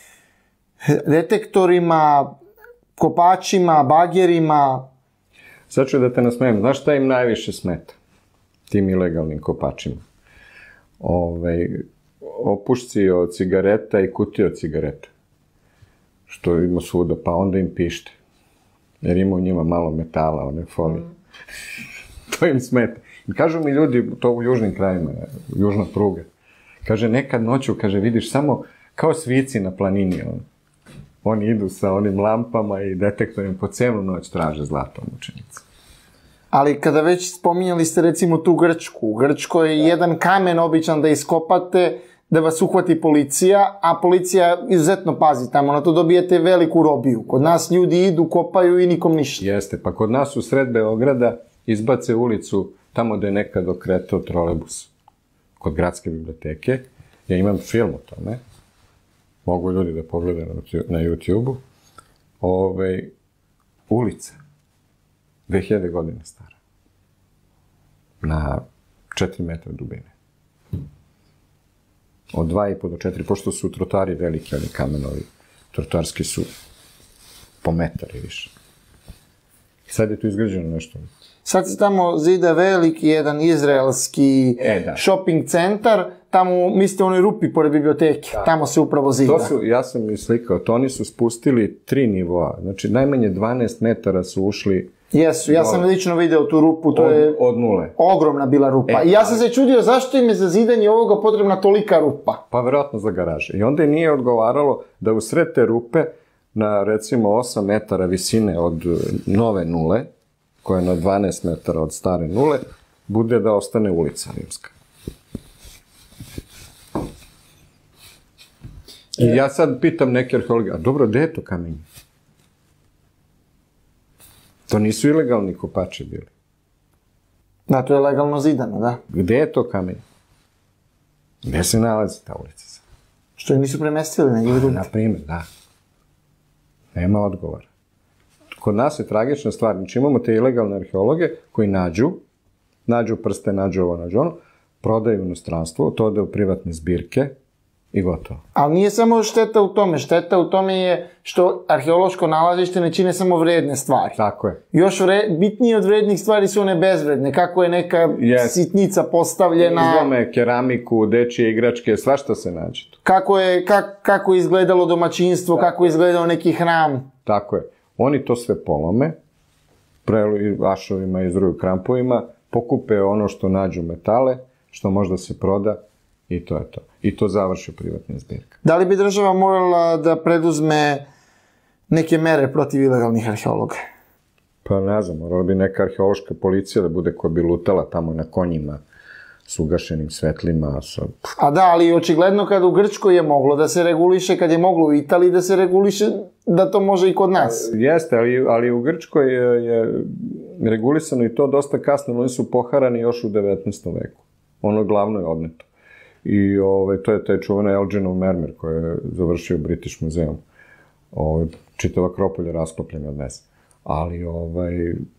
[SPEAKER 1] detektorima, kopačima, bagerima.
[SPEAKER 2] Sad ću da te nasmejem. Znaš šta im najviše smeta? Tim ilegalnim kopačima. Ove, opušci od cigareta i kutije od cigareta. Što ima svuda, pa onda im pište. Jer ima u njima malo metala, one folije. Mm. To im smeta. I kažu mi ljudi, to u južnim krajima, južna pruga. Kaže, nekad noću, kaže, vidiš samo kao svici na planini. On. Oni idu sa onim lampama i detektorima po celu noć traže zlato mučenice.
[SPEAKER 1] Ali kada već spominjali ste recimo tu Grčku, u Grčkoj je jedan kamen običan da iskopate, da vas uhvati policija, a policija izuzetno pazi tamo, na to dobijete veliku robiju. Kod nas ljudi idu, kopaju i nikom ništa.
[SPEAKER 2] Jeste, pa kod nas u sred Beograda izbace ulicu tamo da je nekad okretao trolejbus. Kod gradske biblioteke. Ja imam film o tome. Mogu ljudi da pogledaju na YouTube-u. Ove, ulica. dve hiljade godina stara. Na četiri metra dubine. Od dva i po do četiri, pošto su trotari veliki, ali kamenovi. Trotarski su po metar i više. I sad je tu izgrađeno nešto.
[SPEAKER 1] Sad se tamo zida veliki jedan izraelski
[SPEAKER 2] e, da.
[SPEAKER 1] shopping centar, tamo, mislite, u onoj rupi pored biblioteke, da. Tamo se upravo zida.
[SPEAKER 2] To su, ja sam mi slikao, to oni su spustili tri nivoa, znači najmanje dvanaest metara su ušli.
[SPEAKER 1] Jesu, ja sam lično video tu rupu, to
[SPEAKER 2] od,
[SPEAKER 1] je
[SPEAKER 2] od nule.
[SPEAKER 1] Ogromna bila rupa. E, I ja sam se čudio zašto im je za zidanje ovoga potrebna tolika rupa.
[SPEAKER 2] Pa verovatno za garaže. I onda je nije odgovaralo da u sred te rupe, na recimo osam metara visine od nove nule, koja je na dvanaest metara od stare nule, bude da ostane ulica rimska. I ja sad pitam neke arheologe, a dobro, gde je to kamenje? To nisu ilegalni kopači bili.
[SPEAKER 1] Da, to je legalno zidano, da.
[SPEAKER 2] Gde je to kamenje? Gde se nalazi ta ulica sad?
[SPEAKER 1] Što je nisu premestili na njih drugi?
[SPEAKER 2] Na primjer, da. Nema odgovora. Kod nas je tragična stvar. Znači imamo te ilegalne arheologe koji nađu, nađu prste, nađu ovo, nađu ono, prodaju u inostranstvo, to ode u privatne zbirke i gotovo.
[SPEAKER 1] Ali nije samo šteta u tome. Šteta u tome je što arheološko nalazište ne čine samo vredne stvari.
[SPEAKER 2] Tako je.
[SPEAKER 1] Još vre, bitnije od vrednih stvari su one bezvredne. Kako je neka yes. sitnica postavljena.
[SPEAKER 2] Izlome, keramiku, dečije igračke, svašta se nađe tu.
[SPEAKER 1] Kako je, kak, kako je izgledalo domaćinstvo, tako. Kako je izgledao neki hram.
[SPEAKER 2] Tako je. Oni to sve polome, preluju vašovima i izruju krampovima, pokupe ono što nađu metale, što možda se proda i to je to. I to završi privatna zbirka.
[SPEAKER 1] Da li bi država morala da preduzme neke mere protiv ilegalnih arheologa?
[SPEAKER 2] Pa ne znam, morala bi neka arheološka policija da bude koja bi lutala tamo na konjima s ugašenim svetlima. Sa...
[SPEAKER 1] A da, ali očigledno kada u Grčkoj je moglo da se reguliše, kad je moglo u Italiji da se reguliše, da to može i kod nas.
[SPEAKER 2] Jeste, ali, ali u Grčkoj je, je regulisano i to dosta kasno, oni su poharani još u devetnaestom veku. Ono glavno je odneto. I ovaj, to je taj čuvena Elginov mermer koji je završio British muzeum. Ovaj, čitava Akropolj je rasklopljena od mesa. Ali ovaj,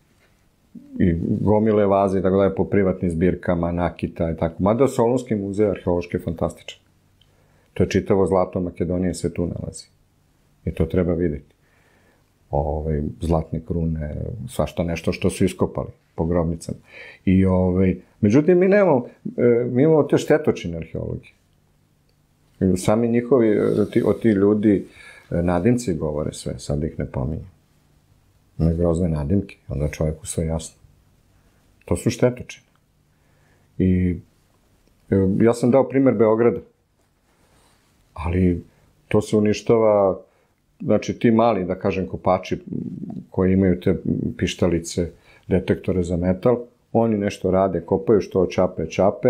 [SPEAKER 2] i gomile vaze i tako dalje po privatnim zbirkama, nakita i tako. Mada Solunski muzej arheološki je fantastičan. To je čitavo zlato Makedonije se tu nalazi. I to treba vidjeti. Ove, zlatne krune, svašta nešto što su iskopali po grobnicama. I, ove, međutim, mi nemamo, mi imamo te štetočine arheologije. Sami njihovi, ti, o ti ljudi, nadimci govore sve, sad ih ne pominjem. One grozne nadimke, onda čovjeku sve jasno. To su štetočine. I ja sam dao primjer Beograda. Ali to se uništava, znači ti mali, da kažem, kopači koji imaju te pištalice, detektore za metal, oni nešto rade, kopaju što čape, čape.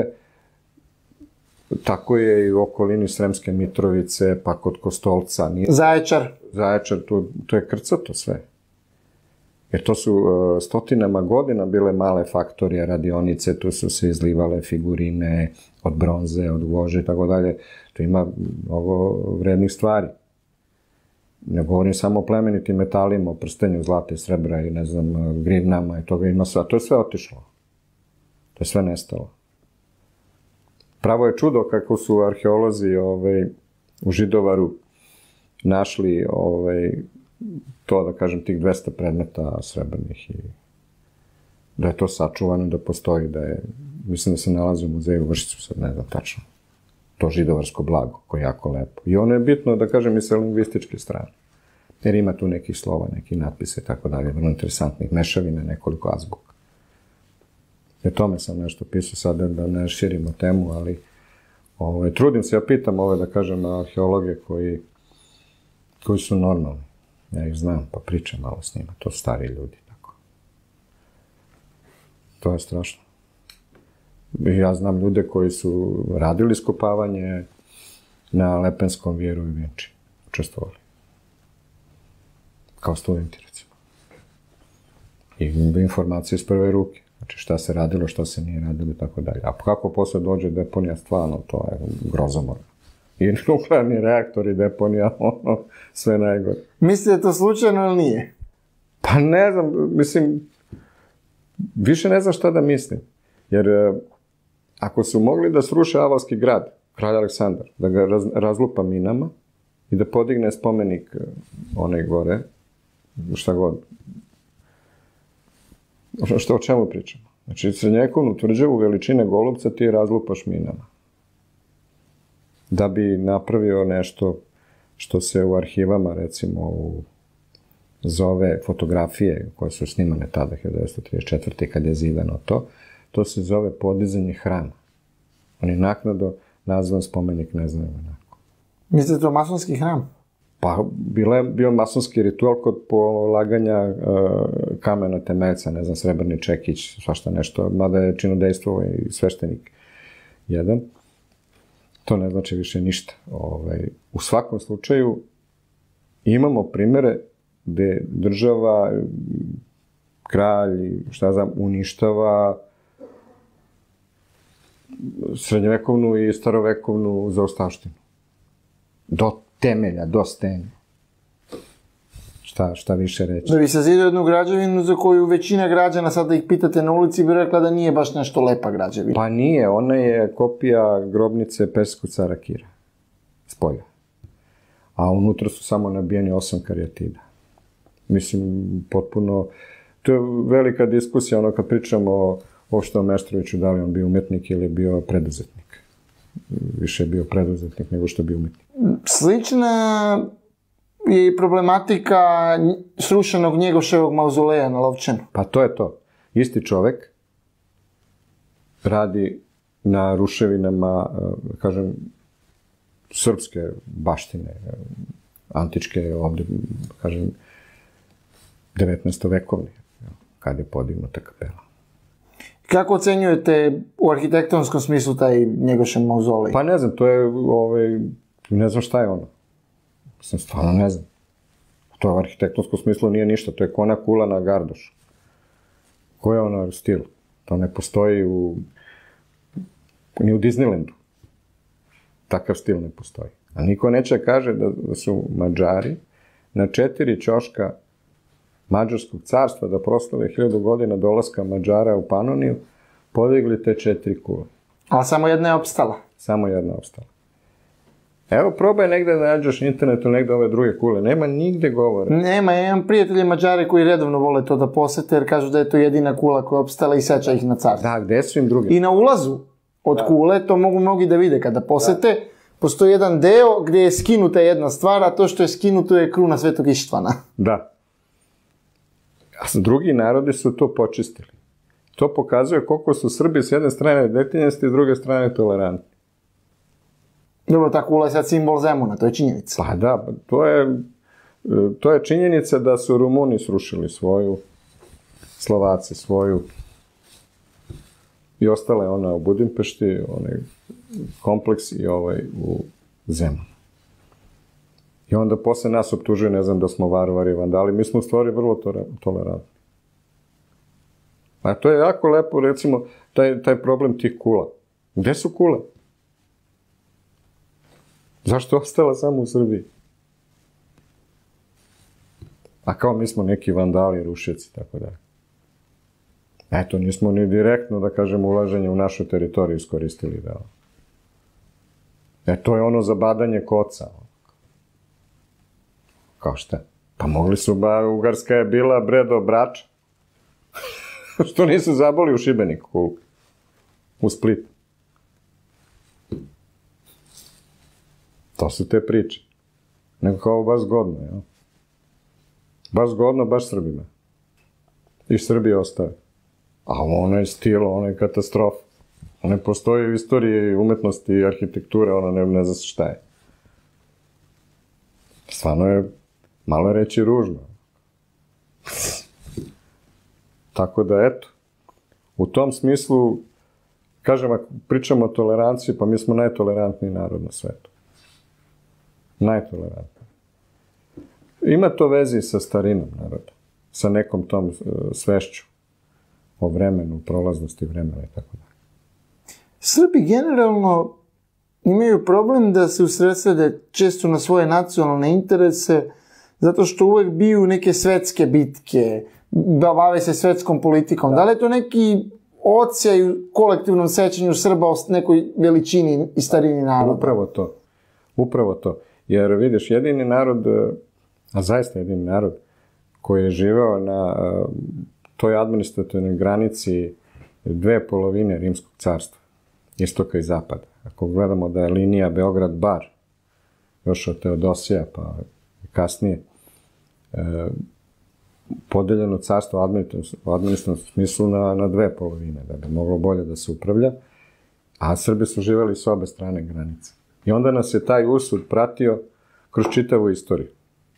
[SPEAKER 2] Tako je i u okolini Sremske Mitrovice, pa kod Kostolca. Nije...
[SPEAKER 1] Zaječar.
[SPEAKER 2] Zaječar, to, to je krcato sve. Jer to su uh, stotinama godina bile male faktorije, radionice, tu su se izlivale figurine od bronze, od vože i tako dalje. To ima mnogo vrednih stvari. Ne govorim samo o plemenitim metalima, o prstenju zlata i srebra i ne znam, grivnama i toga ima sve. To je sve otišlo. To je sve nestalo. Pravo je čudo kako su arheolozi ovaj, u Židovaru našli ovaj, to, da kažem, tih dvesta predmeta srebrnih i da je to sačuvano, da postoji, da je, mislim da se nalazi u muzeju u Vršcu, sad ne znam tačno. to židovarsko blago, koje je jako lepo. I ono je bitno, da kažem, i sa lingvističke strane. Jer ima tu nekih slova, nekih natpisa i tako dalje, vrlo interesantnih mešavina, nekoliko azbuka. I o tome sam nešto pisao sada, da ne širimo temu, ali ovaj, trudim se, ja pitam ove, da kažem, arheologe koji, koji su normalni. Ja ih znam, pa pričam malo s njima, to su stari ljudi, tako. To je strašno. Ja znam ljude koji su radili iskopavanje na Lepenskom vijeru i Vinči. Učestvovali. Kao studenti, recimo. I informacije iz prve ruke. Znači šta se radilo, šta se nije radilo i tako dalje. A kako posle dođe deponija, stvarno, to je grozomorno. I nuklearni reaktor i deponija, ono, sve najgore.
[SPEAKER 1] Mislite da je to slučajno ili nije?
[SPEAKER 2] Pa ne znam, mislim, više ne znam šta da mislim. Jer ako su mogli da sruše Avalski grad, kralj Aleksandar, da ga raz, razlupa minama i da podigne spomenik onaj gore, šta god, što o čemu pričamo? Znači, srednjevekovnu tvrđavu veličine Golubca ti razlupaš minama. Da bi napravio nešto što se u arhivama, recimo, u zove fotografije koje su snimane tada, hiljadu devetsto trideset četvrte kad je zidano to, to se zove podizanje hrama. On je naknadno nazvan spomenik, ne znam onako.
[SPEAKER 1] Mislite to masonski hram?
[SPEAKER 2] Pa, bila je, bio masonski ritual kod polaganja uh, kamena temeljca, ne znam, srebrni čekić, svašta nešto, mada je činodejstvovao i sveštenik jedan. To ne znači više ništa. Ovaj, u svakom slučaju imamo primere gde država, kralj, šta znam, uništava srednjevekovnu i starovekovnu zaostavštinu. Do temelja, do stene. Šta, šta više reći?
[SPEAKER 1] Da bi sazidao jednu građevinu za koju većina građana, sada ih pitate na ulici, bi rekla da nije baš nešto lepa građevina.
[SPEAKER 2] Pa nije, ona je kopija grobnice Persijskog cara Kira. S polja. A unutra su samo nabijeni osam karijatida. Mislim, potpuno... To je velika diskusija, ono kad pričamo o Opšto Meštroviću, da li on bio umetnik ili bio preduzetnik. Više je bio preduzetnik nego što je bio umetnik.
[SPEAKER 1] Slična je i problematika srušenog Njegoševog mauzoleja na Lovćenu.
[SPEAKER 2] Pa to je to. Isti čovek radi na ruševinama, kažem, srpske baštine, antičke, ovde, kažem, devetnaestovekovne, kad je podignuta kapela.
[SPEAKER 1] Kako ocenjujete u arhitektonskom smislu taj Njegošev mauzolej?
[SPEAKER 2] Pa ne znam, to je, ovaj, ne znam šta je ono. Mislim, stvarno ne znam. To u arhitektonskom smislu nije ništa, to je kona kula na gardošu. Ko je ono stil? To ne postoji u... ni u Disneylandu. Takav stil ne postoji. A niko neće kaže da, da su Mađari na četiri ćoška Mađarskog carstva, da proslave hiljadu godina dolaska Mađara u Panoniju, podigli te četiri kule.
[SPEAKER 1] A samo jedna je opstala?
[SPEAKER 2] Samo jedna je opstala. Evo, probaj negde da nađeš na internetu negde ove druge kule. Nema nigde govora.
[SPEAKER 1] Nema, ja imam prijatelje Mađare koji redovno vole to da posete, jer kažu da je to jedina kula koja je opstala i seća ih na carstvo.
[SPEAKER 2] Da, gde su im druge?
[SPEAKER 1] I na ulazu od da. Kule, to mogu mnogi da vide kada posete, da. Postoji jedan deo gde je skinuta jedna stvar, a to što je skinuto je kruna Svetog Ištvana.
[SPEAKER 2] Da. A drugi narodi su to počistili. To pokazuje koliko su Srbi s jedne strane detinjasti, s druge strane tolerantni.
[SPEAKER 1] Dobro, ta kula je sad simbol Zemuna, to je činjenica.
[SPEAKER 2] Pa da, to je, to je činjenica da su Rumuni srušili svoju, Slovaci svoju, i ostala je ona u Budimpešti, onaj kompleks i ovaj u Zemunu. I onda posle nas optužuje, ne znam, da smo varvari, vandali. Mi smo u stvari vrlo tolerantni. A to je jako lepo, recimo, taj, taj problem tih kula. Gde su kule? Zašto je ostala samo u Srbiji? A kao mi smo neki vandali, rušeci, tako da. Eto, nismo ni direktno, da kažem, ulaženje u našu teritoriju iskoristili. Da. E, to je ono zabadanje koca. Kao šta? Pa mogli su, ba, Ugarska je bila bre do Brača. Što nisu zaboli u Šibeniku, u Splitu. To su te priče. Nego kao baš zgodno, jel? Baš zgodno, baš Srbima. I Srbije ostave. A ono je stil, ono je katastrofa. Ono postoji u istoriji umetnosti i arhitekture, ono ne, ne zna se šta je. Stvarno je, malo reći ružno. Tako da, eto, u tom smislu, kažem, ako pričamo o toleranciji, pa mi smo najtolerantniji narod na svetu. Najtolerantniji. Ima to vezi sa starinom naroda, sa nekom tom svešću o vremenu, prolaznosti vremena i tako dalje.
[SPEAKER 1] Srbi generalno imaju problem da se usredsrede često na svoje nacionalne interese, zato što uvek biju neke svetske bitke, bave se svetskom politikom. Da li je to neki odsjaj u kolektivnom sećanju Srba o nekoj veličini i starini naroda?
[SPEAKER 2] Upravo to. Upravo to. Jer vidiš, jedini narod, a zaista jedini narod, koji je živeo na toj administrativnoj granici dve polovine Rimskog carstva, istoka i zapada. Ako gledamo da je linija Beograd-Bar, još od Teodosija pa kasnije, podeljeno carstvo u administrativnom smislu na, na dve polovine, da bi moglo bolje da se upravlja, a Srbi su živeli s obe strane granice. I onda nas je taj usud pratio kroz čitavu istoriju.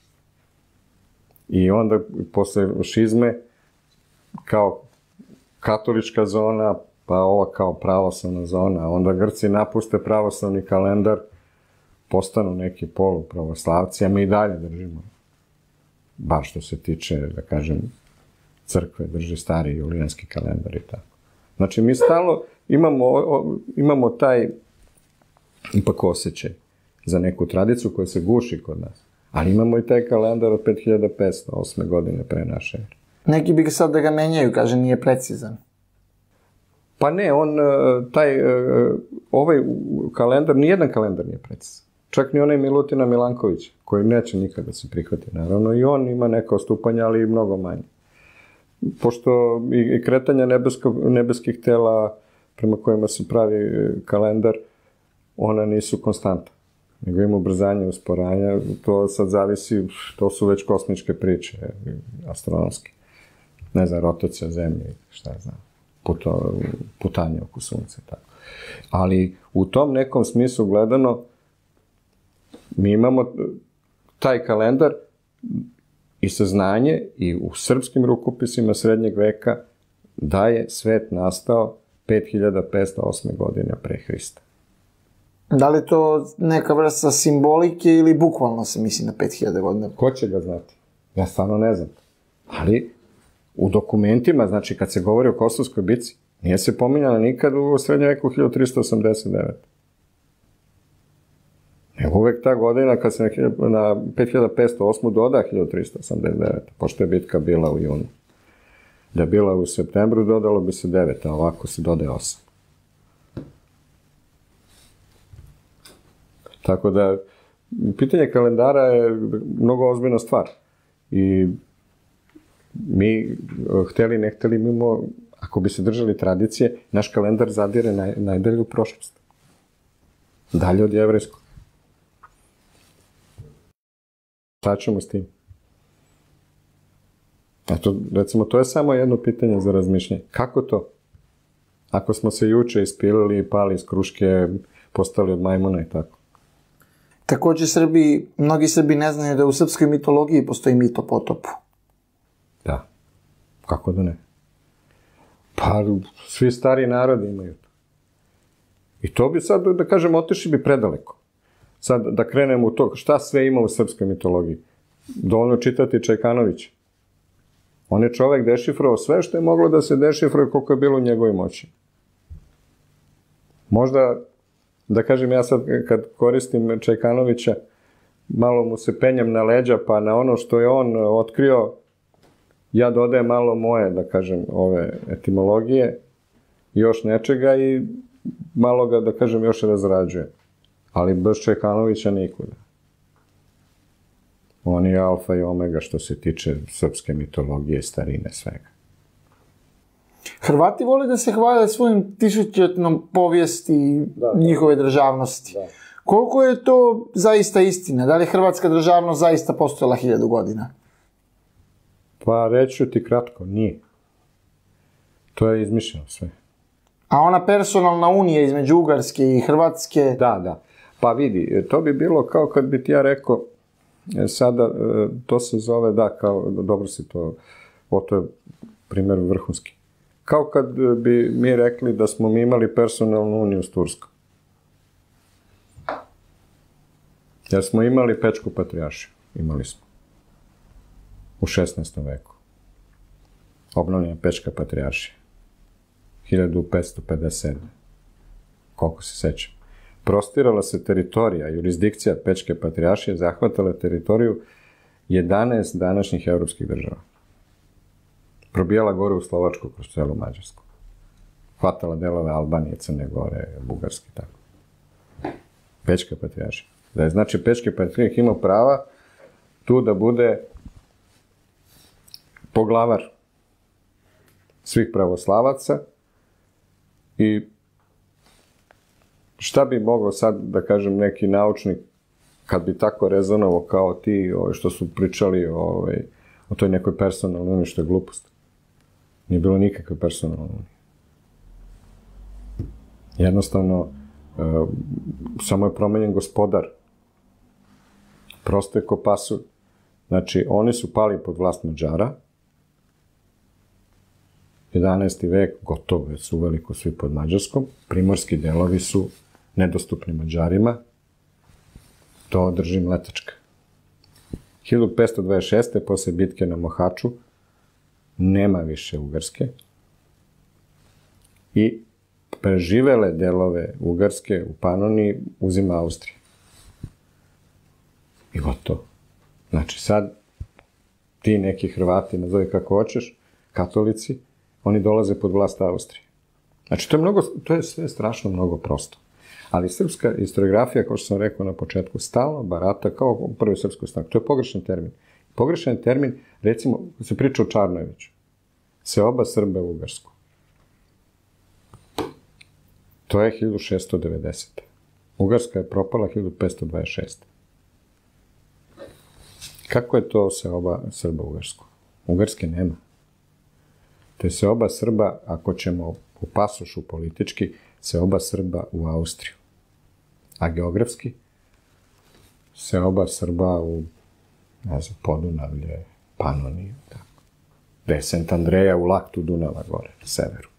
[SPEAKER 2] I onda, posle šizme, kao katolička zona, pa ova kao pravoslavna zona, onda Grci napuste pravoslavni kalendar, postanu neki polupravoslavci, a mi i dalje držimo. Baš što se tiče, da kažem, crkve, drži stari julijanski kalendar i tako. Znači, mi stalno imamo, imamo taj ipak osjećaj za neku tradiciju koja se guši kod nas. Ali imamo i taj kalendar od pet hiljada petsto osme godine pre naše ere.
[SPEAKER 1] Neki bi ga sad da ga menjaju, kaže, nije precizan.
[SPEAKER 2] Pa ne, on, taj, ovaj kalendar, nijedan kalendar nije precizan. Čak ni onaj Milutina Milankovića, koji neće nikada da se prihvati, naravno. I on ima neka odstupanja, ali i mnogo manje. Pošto i kretanja nebeskih tela prema kojima se pravi kalendar, ona nisu konstanta. Nego ima ubrzanje, usporanja, to sad zavisi, to su već kosmičke priče, astronomske. Ne znam, rotacija zemlje, šta ja znam, puto, putanje oko sunca, tako. Ali u tom nekom smislu gledano, mi imamo taj kalendar i saznanje i u srpskim rukopisima srednjeg veka da je svet nastao pet hiljada petsto osme godine pre Hrista.
[SPEAKER 1] Da li je to neka vrsta simbolike ili bukvalno se misli na pet hiljada godina?
[SPEAKER 2] Ko će ga znati? Ja stvarno ne znam. Ali u dokumentima, znači kad se govori o Kosovskoj bici, nije se pominjala nikad u srednjem veku hiljadu trista osamdeset devete. Nego uvek ta godina kad se na pet hiljada petsto osmu doda hiljadu trista osamdeset devete, pošto je bitka bila u junu. Da je bila u septembru, dodalo bi se devet, a ovako se dodaje osam. Tako da, pitanje kalendara je mnogo ozbiljna stvar. I mi, hteli, ne hteli, mimo, ako bi se držali tradicije, naš kalendar zadire naj, najdalje u prošlost. Dalje od jevrejskog. Šta ćemo s tim? Eto, recimo, to je samo jedno pitanje za razmišljanje. Kako to? Ako smo se juče ispilili, pali iz kruške, postali od majmuna i tako.
[SPEAKER 1] Takođe, Srbi, mnogi Srbi ne znaju da u srpskoj mitologiji postoji mit o potopu.
[SPEAKER 2] Da. Kako da ne? Pa, svi stari narodi imaju to. I to bi sad, da kažem, otišli bi predaleko. Sad, da krenemo u to, šta sve ima u srpskoj mitologiji? Dovoljno čitati Čajkanovića. On je čovek dešifrovao sve što je moglo da se dešifruje koliko je bilo u njegovoj moći. Možda, da kažem, ja sad kad koristim Čajkanovića, malo mu se penjem na leđa, pa na ono što je on otkrio, ja dodajem malo moje, da kažem, ove etimologije, još nečega i malo ga, da kažem, još razrađujem. Ali bez Čajkanovića nikuda. On je alfa i omega što se tiče srpske mitologije, starine, svega.
[SPEAKER 1] Hrvati vole da se hvale svojim tisućljetnom povijesti i njihove državnosti. Da. Koliko je to zaista istina? Da li je hrvatska državnost zaista postojala hiljadu godina?
[SPEAKER 2] Pa reću ti kratko, nije. To je izmišljeno sve.
[SPEAKER 1] A ona personalna unija između Ugarske i Hrvatske?
[SPEAKER 2] Da, da. Pa vidi, to bi bilo kao kad bi ti ja rekao, sada to se zove, da, kao, dobro si to, o to je primjer vrhunski. Kao kad bi mi rekli da smo mi imali personalnu uniju s Turskom. Jer smo imali Pečku patrijaršiju. Imali smo. U šesnaestom veku. Obnovljena Pečka patrijaršija. hiljadu petsto pedeset sedme. Koliko se sećam. Prostirala se teritorija, jurisdikcija Pečke patrijaršije zahvatala teritoriju jedanaest današnjih evropskih država. Probijala gore u Slovačku kroz celu Mađarsku. Hvatala delove Albanije, Crne Gore, Bugarske, tako. Pečka patrijaršija. Da je znači Pečki patrijarh imao prava tu da bude poglavar svih pravoslavaca i šta bi mogao sad, da kažem, neki naučnik, kad bi tako rezonovao kao ti, ove, što su pričali ove, o toj nekoj personalnoj uniji, što je glupost. Nije bilo nikakve personalne unije. Jednostavno, e, samo je promenjen gospodar. Prosto je ko pasulj. Znači, oni su pali pod vlast Mađara, jedanaesti vek, gotovo, već su uveliko svi pod Mađarskom, primorski delovi su nedostupni Mađarima, to drži Mletačka. hiljadu petsto dvadeset šeste. posle bitke na Mohaču, nema više Ugarske i preživele delove Ugarske u Panoniji uzima Austrija. I gotovo. Znači sad ti neki Hrvati, nazove kako hoćeš, katolici, oni dolaze pod vlast Austrije. Znači to je, mnogo, to je sve strašno mnogo prosto. Ali srpska historiografija, kao što sam rekao na početku, stalno barata kao u prvoj srpskoj stranki. To je pogrešan termin. Pogrešan termin, recimo, se priča o Čarnojeviću. Seoba Srba u Ugarsku. To je hiljadu šeststo devedesete. Ugarska je propala hiljadu petsto dvadeset šeste. Kako je to seoba Srba u Ugarsku? Ugarske nema. To je seoba Srba, ako ćemo u pasošu politički, seoba Srba u Austriju. A geografski, seoba Srba u, ne znam, Podunavlje, Panoniju, tako. Gde je Sent Andreja u laktu Dunava gore, na severu.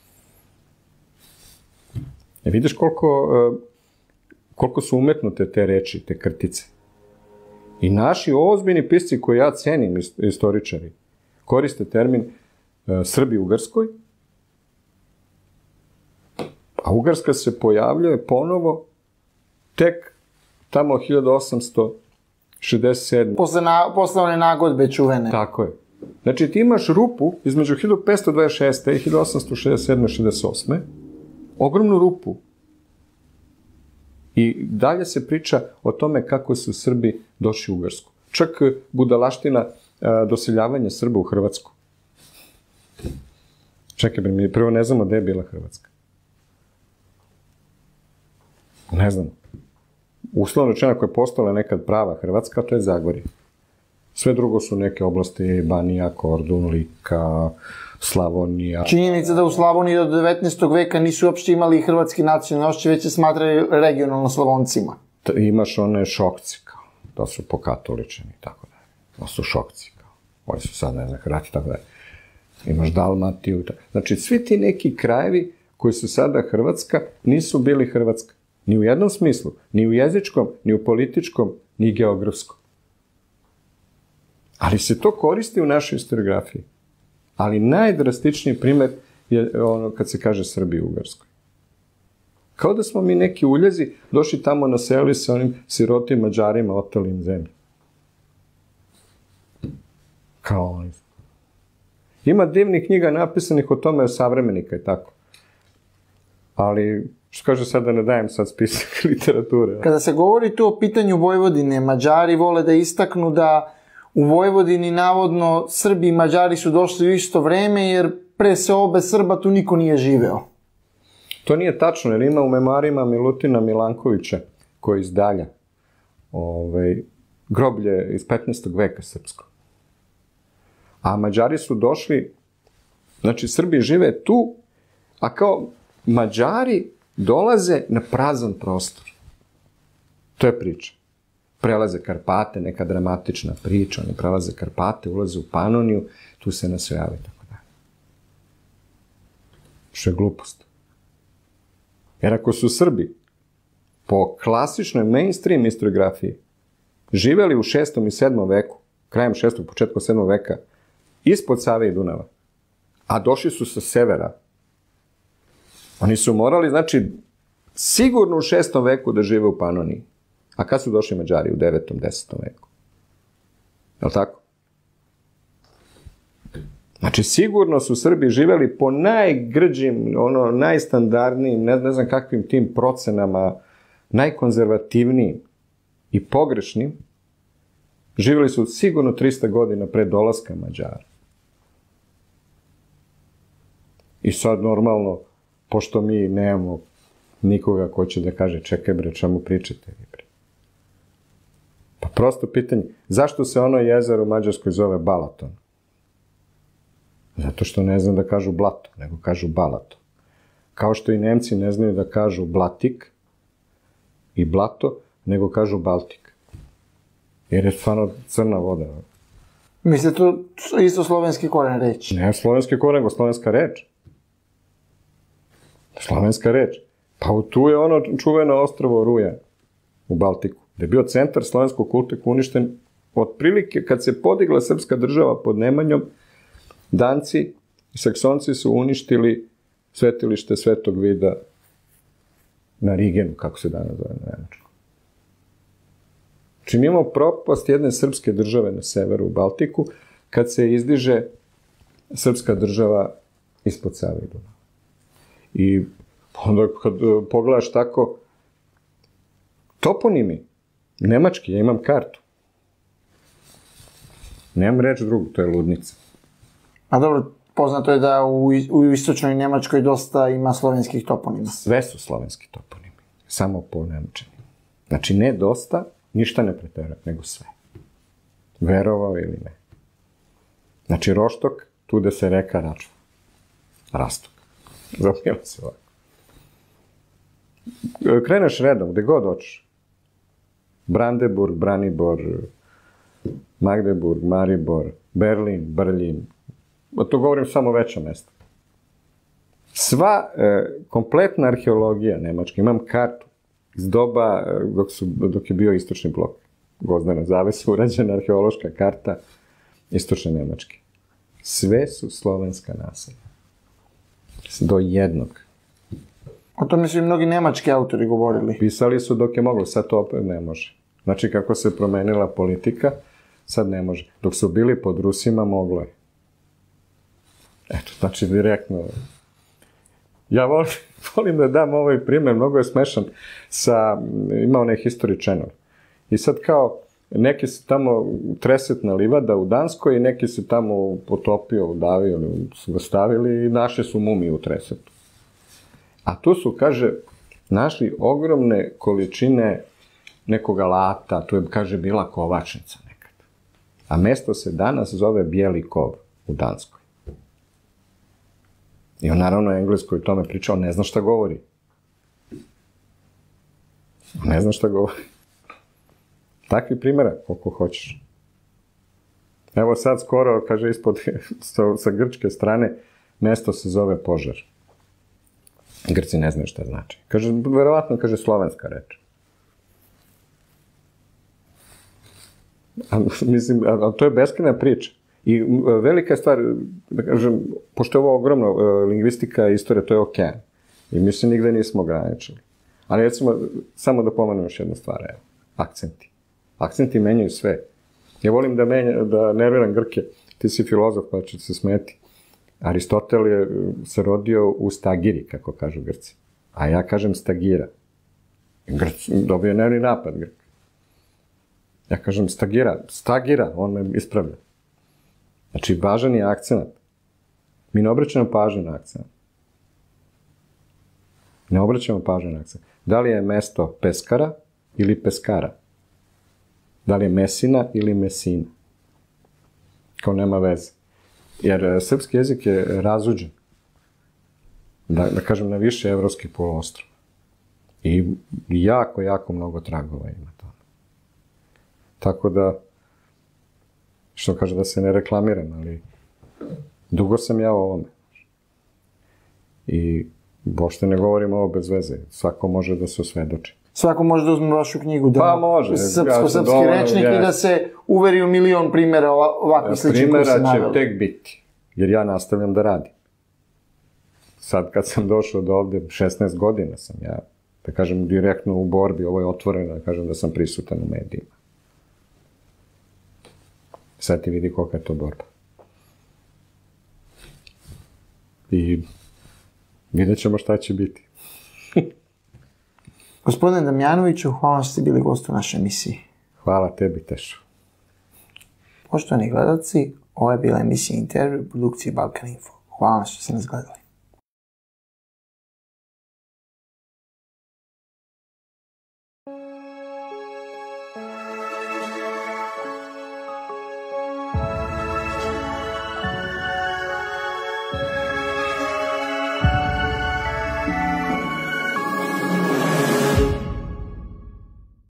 [SPEAKER 2] E, vidiš koliko, koliko su umetnute te reči, te krtice. I naši ozbiljni pisci koji ja cenim, istoričari, koriste termin uh, Srbi u Ugarskoj, a Ugarska se pojavljuje ponovo tek tamo hiljadu osamsto šezdeset sedme.
[SPEAKER 1] Posle, na, posle one nagodbe čuvene.
[SPEAKER 2] Tako je. Znači ti imaš rupu između hiljadu petsto dvadeset šeste i hiljadu osamsto šezdeset sedme šezdeset osme. Ogromnu rupu. I dalje se priča o tome kako su Srbi došli u Ugarsku. Čak budalaština doseljavanja Srba u Hrvatsku. Čekaj, mi prvo ne znamo gde je bila Hrvatska. Ne znamo. Uslovno rečeno, koja je postala nekad prava Hrvatska, to je Zagorje. Sve drugo su neke oblasti, Banija, Kordun, Lika, Slavonija.
[SPEAKER 1] Činjenica da u Slavoniji do devetnaestog veka nisu uopšte imali hrvatski nacionalni osjećaj, već se smatraju regionalno Slavoncima.
[SPEAKER 2] Imaš one Šokci, kao, to su pokatoličeni, tako da. To su Šokci, kao. Ovi su sad, ne znam, Hrvati, tako da. Imaš Dalmatiju, tako. Znači, svi ti neki krajevi koji su sada Hrvatska, nisu bili Hrvatska. Ni u jednom smislu, ni u jezičkom, ni u političkom, ni geografskom. Ali se to koristi u našoj historiografiji. Ali najdrastičniji primer je ono kad se kaže Srbi u Ugarskoj. Kao da smo mi neki uljezi došli tamo naselili sa onim sirotim Mađarima, oteli im zemlju. Kao oni. Ima divnih knjiga napisanih o tome o savremenika i tako. Ali, što kaže sad da ne dajem sad spisak literature.
[SPEAKER 1] Kada se govori tu o pitanju Vojvodine, Mađari vole da istaknu da u Vojvodini navodno Srbi i Mađari su došli u isto vreme, jer pre seobe Srba tu niko nije živeo.
[SPEAKER 2] To nije tačno, jer ima u memoarima Milutina Milankovića koji iz dalja, ovaj, groblje iz petnaestog veka srpsko. A Mađari su došli, znači Srbi žive tu, a kao Mađari dolaze na prazan prostor. To je priča. Prelaze Karpate, neka dramatična priča, oni prelaze Karpate, ulaze u Panoniju, tu se nasojavaju, tako dalje. Što je glupost. Jer ako su Srbi po klasičnoj mainstream historiografiji živeli u šestom i sedmom veku, krajem šestog, početkom sedmog veka, ispod Save i Dunava, a došli su sa severa, oni su morali, znači, sigurno u šestom veku da žive u Panoniji. A kad su došli Mađari? U devetom, desetom veku. Je li tako? Znači, sigurno su Srbi živeli po najgrđim, ono, najstandardnijim, ne, ne znam kakvim tim procenama, najkonzervativnijim i pogrešnim, živeli su sigurno trista godina pre dolaska Mađara. I sad, normalno, pošto mi nemamo nikoga ko će da kaže, čekaj bre, čemu pričate vi bre? Pa prosto pitanje, zašto se ono jezero u Mađarskoj zove Balaton? Zato što ne znam da kažu blato, nego kažu Balato. Kao što i Nemci ne znaju da kažu Blatik i blato, nego kažu Baltik. Jer je stvarno crna voda.
[SPEAKER 1] Mislite, to isto slovenski koren reč?
[SPEAKER 2] Ne slovenski koren, nego slovenska reč. Slovenska reč. Pa tu je ono čuveno ostrvo Ruja u Baltiku, gde je bio centar slovenskog kulta uništen otprilike kad se podigla srpska država pod Nemanjom. Danci i Saksonci su uništili svetilište Svetog Vida na Rigenu, kako se danas zove na Nemačkom. Znači, mi imamo propast jedne srpske države na severu u Baltiku, kad se izdiže srpska država ispod Save i Dunava. I onda kad pogledaš tako, toponimi, nemački, ja imam kartu. Nemam reč drugu, to je ludnica.
[SPEAKER 1] A dobro, poznato je da u, u istočnoj Nemačkoj dosta ima slovenskih toponima.
[SPEAKER 2] Sve su slovenski toponimi, samo po nemačkim. Znači, ne dosta, ništa ne pretera, nego sve. Verovao ili ne. Znači, Roštok, tu da se reka Račva. Rastok. Zapijela se ovako. Kreneš redom, gde god hoćeš. Brandeburg, Branibor, Magdeburg, Maribor, Berlin, Brljin. O to govorim samo veća mesta. Sva e, kompletna arheologija nemačka, imam kartu iz doba e, dok, su, dok je bio istočni blok. Gvozdena zavesa, urađena arheološka karta istočne Nemačke. Sve su slovenska naselja. Do jednog.
[SPEAKER 1] O tome su i mnogi nemački autori govorili.
[SPEAKER 2] Pisali su dok je moglo, sad to opet ne može. Znači, kako se promenila politika, sad ne može. Dok su bili pod Rusima, moglo je. Eto, znači, direktno. Ja volim, volim da dam ovaj primjer, mnogo je smešan, sa, ima onaj History Channel. I sad kao, neki se tamo tresetna livada u Danskoj i neki se tamo potopio, udavio, su ga stavili i našli su mumiju u tresetu. A tu su, kaže, našli ogromne količine nekog alata, tu je, kaže, bila kovačnica nekad. A mesto se danas zove Bijeli Kov u Danskoj. I on naravno engleskoj tome pričao, ne zna šta govori. Ne zna šta govori. Takvi primjera, koliko hoćeš. Evo sad skoro, kaže, ispod, sa, sa grčke strane, mesto se zove Požar. Grci ne znaju šta znači. Kaže, verovatno, kaže, slovenska reč. A, mislim, a, a to je beskrajna priča. I velika stvar, da kažem, pošto je ovo ogromno, lingvistika i istorija, to je okean. I mi se nigde nismo ograničili. Ali recimo, samo da pomenem još jednu stvar, evo, akcenti. Akcenti menjaju sve. Ja volim da, menja, da nerviram Grke, ti si filozof, pa će se smeti. Aristotel je se rodio u Stagiri, kako kažu Grci. A ja kažem Stagira. Grc, dobio nervni napad Grk. Ja kažem Stagira, Stagira, on me ispravlja. Znači, važan je akcenat. Mi ne obraćamo pažnju na akcenat. Ne obraćamo pažnju na akcenat. Da li je mesto Peskara ili Peskara? Da li je Mesina ili Mesina? Kao nema veze. Jer srpski jezik je razuđen. Da, da kažem, na više evropskih poluostrva. I jako, jako mnogo tragova ima tome. Tako da, što kaže, da se ne reklamiram, ali dugo sam ja o ovome. I uopšte ne govorim ovo bez veze. Svako može da se osvedoči.
[SPEAKER 1] Svako može da uzme vašu knjigu, da
[SPEAKER 2] pa može.
[SPEAKER 1] Srpsko-srpski ja rečnik i da se uveri u milion primjera ovakvih sličnih koji se naveli.
[SPEAKER 2] Primjera će tek biti, jer ja nastavljam da radim. Sad kad sam došao do ovde, šesnaest godina sam ja, da kažem, direktno u borbi, ovo je otvoreno, da kažem da sam prisutan u medijima. Sad ti vidi kolika je to borba. I vidjet ćemo šta će biti.
[SPEAKER 1] Gospodine Damjanoviću, hvala što ste bili gost u našoj emisiji.
[SPEAKER 2] Hvala tebi, Tešo.
[SPEAKER 1] Poštovani gledalci, ovo je bila emisija Intervju u produkciji Balkan Info. Hvala što ste nas gledali.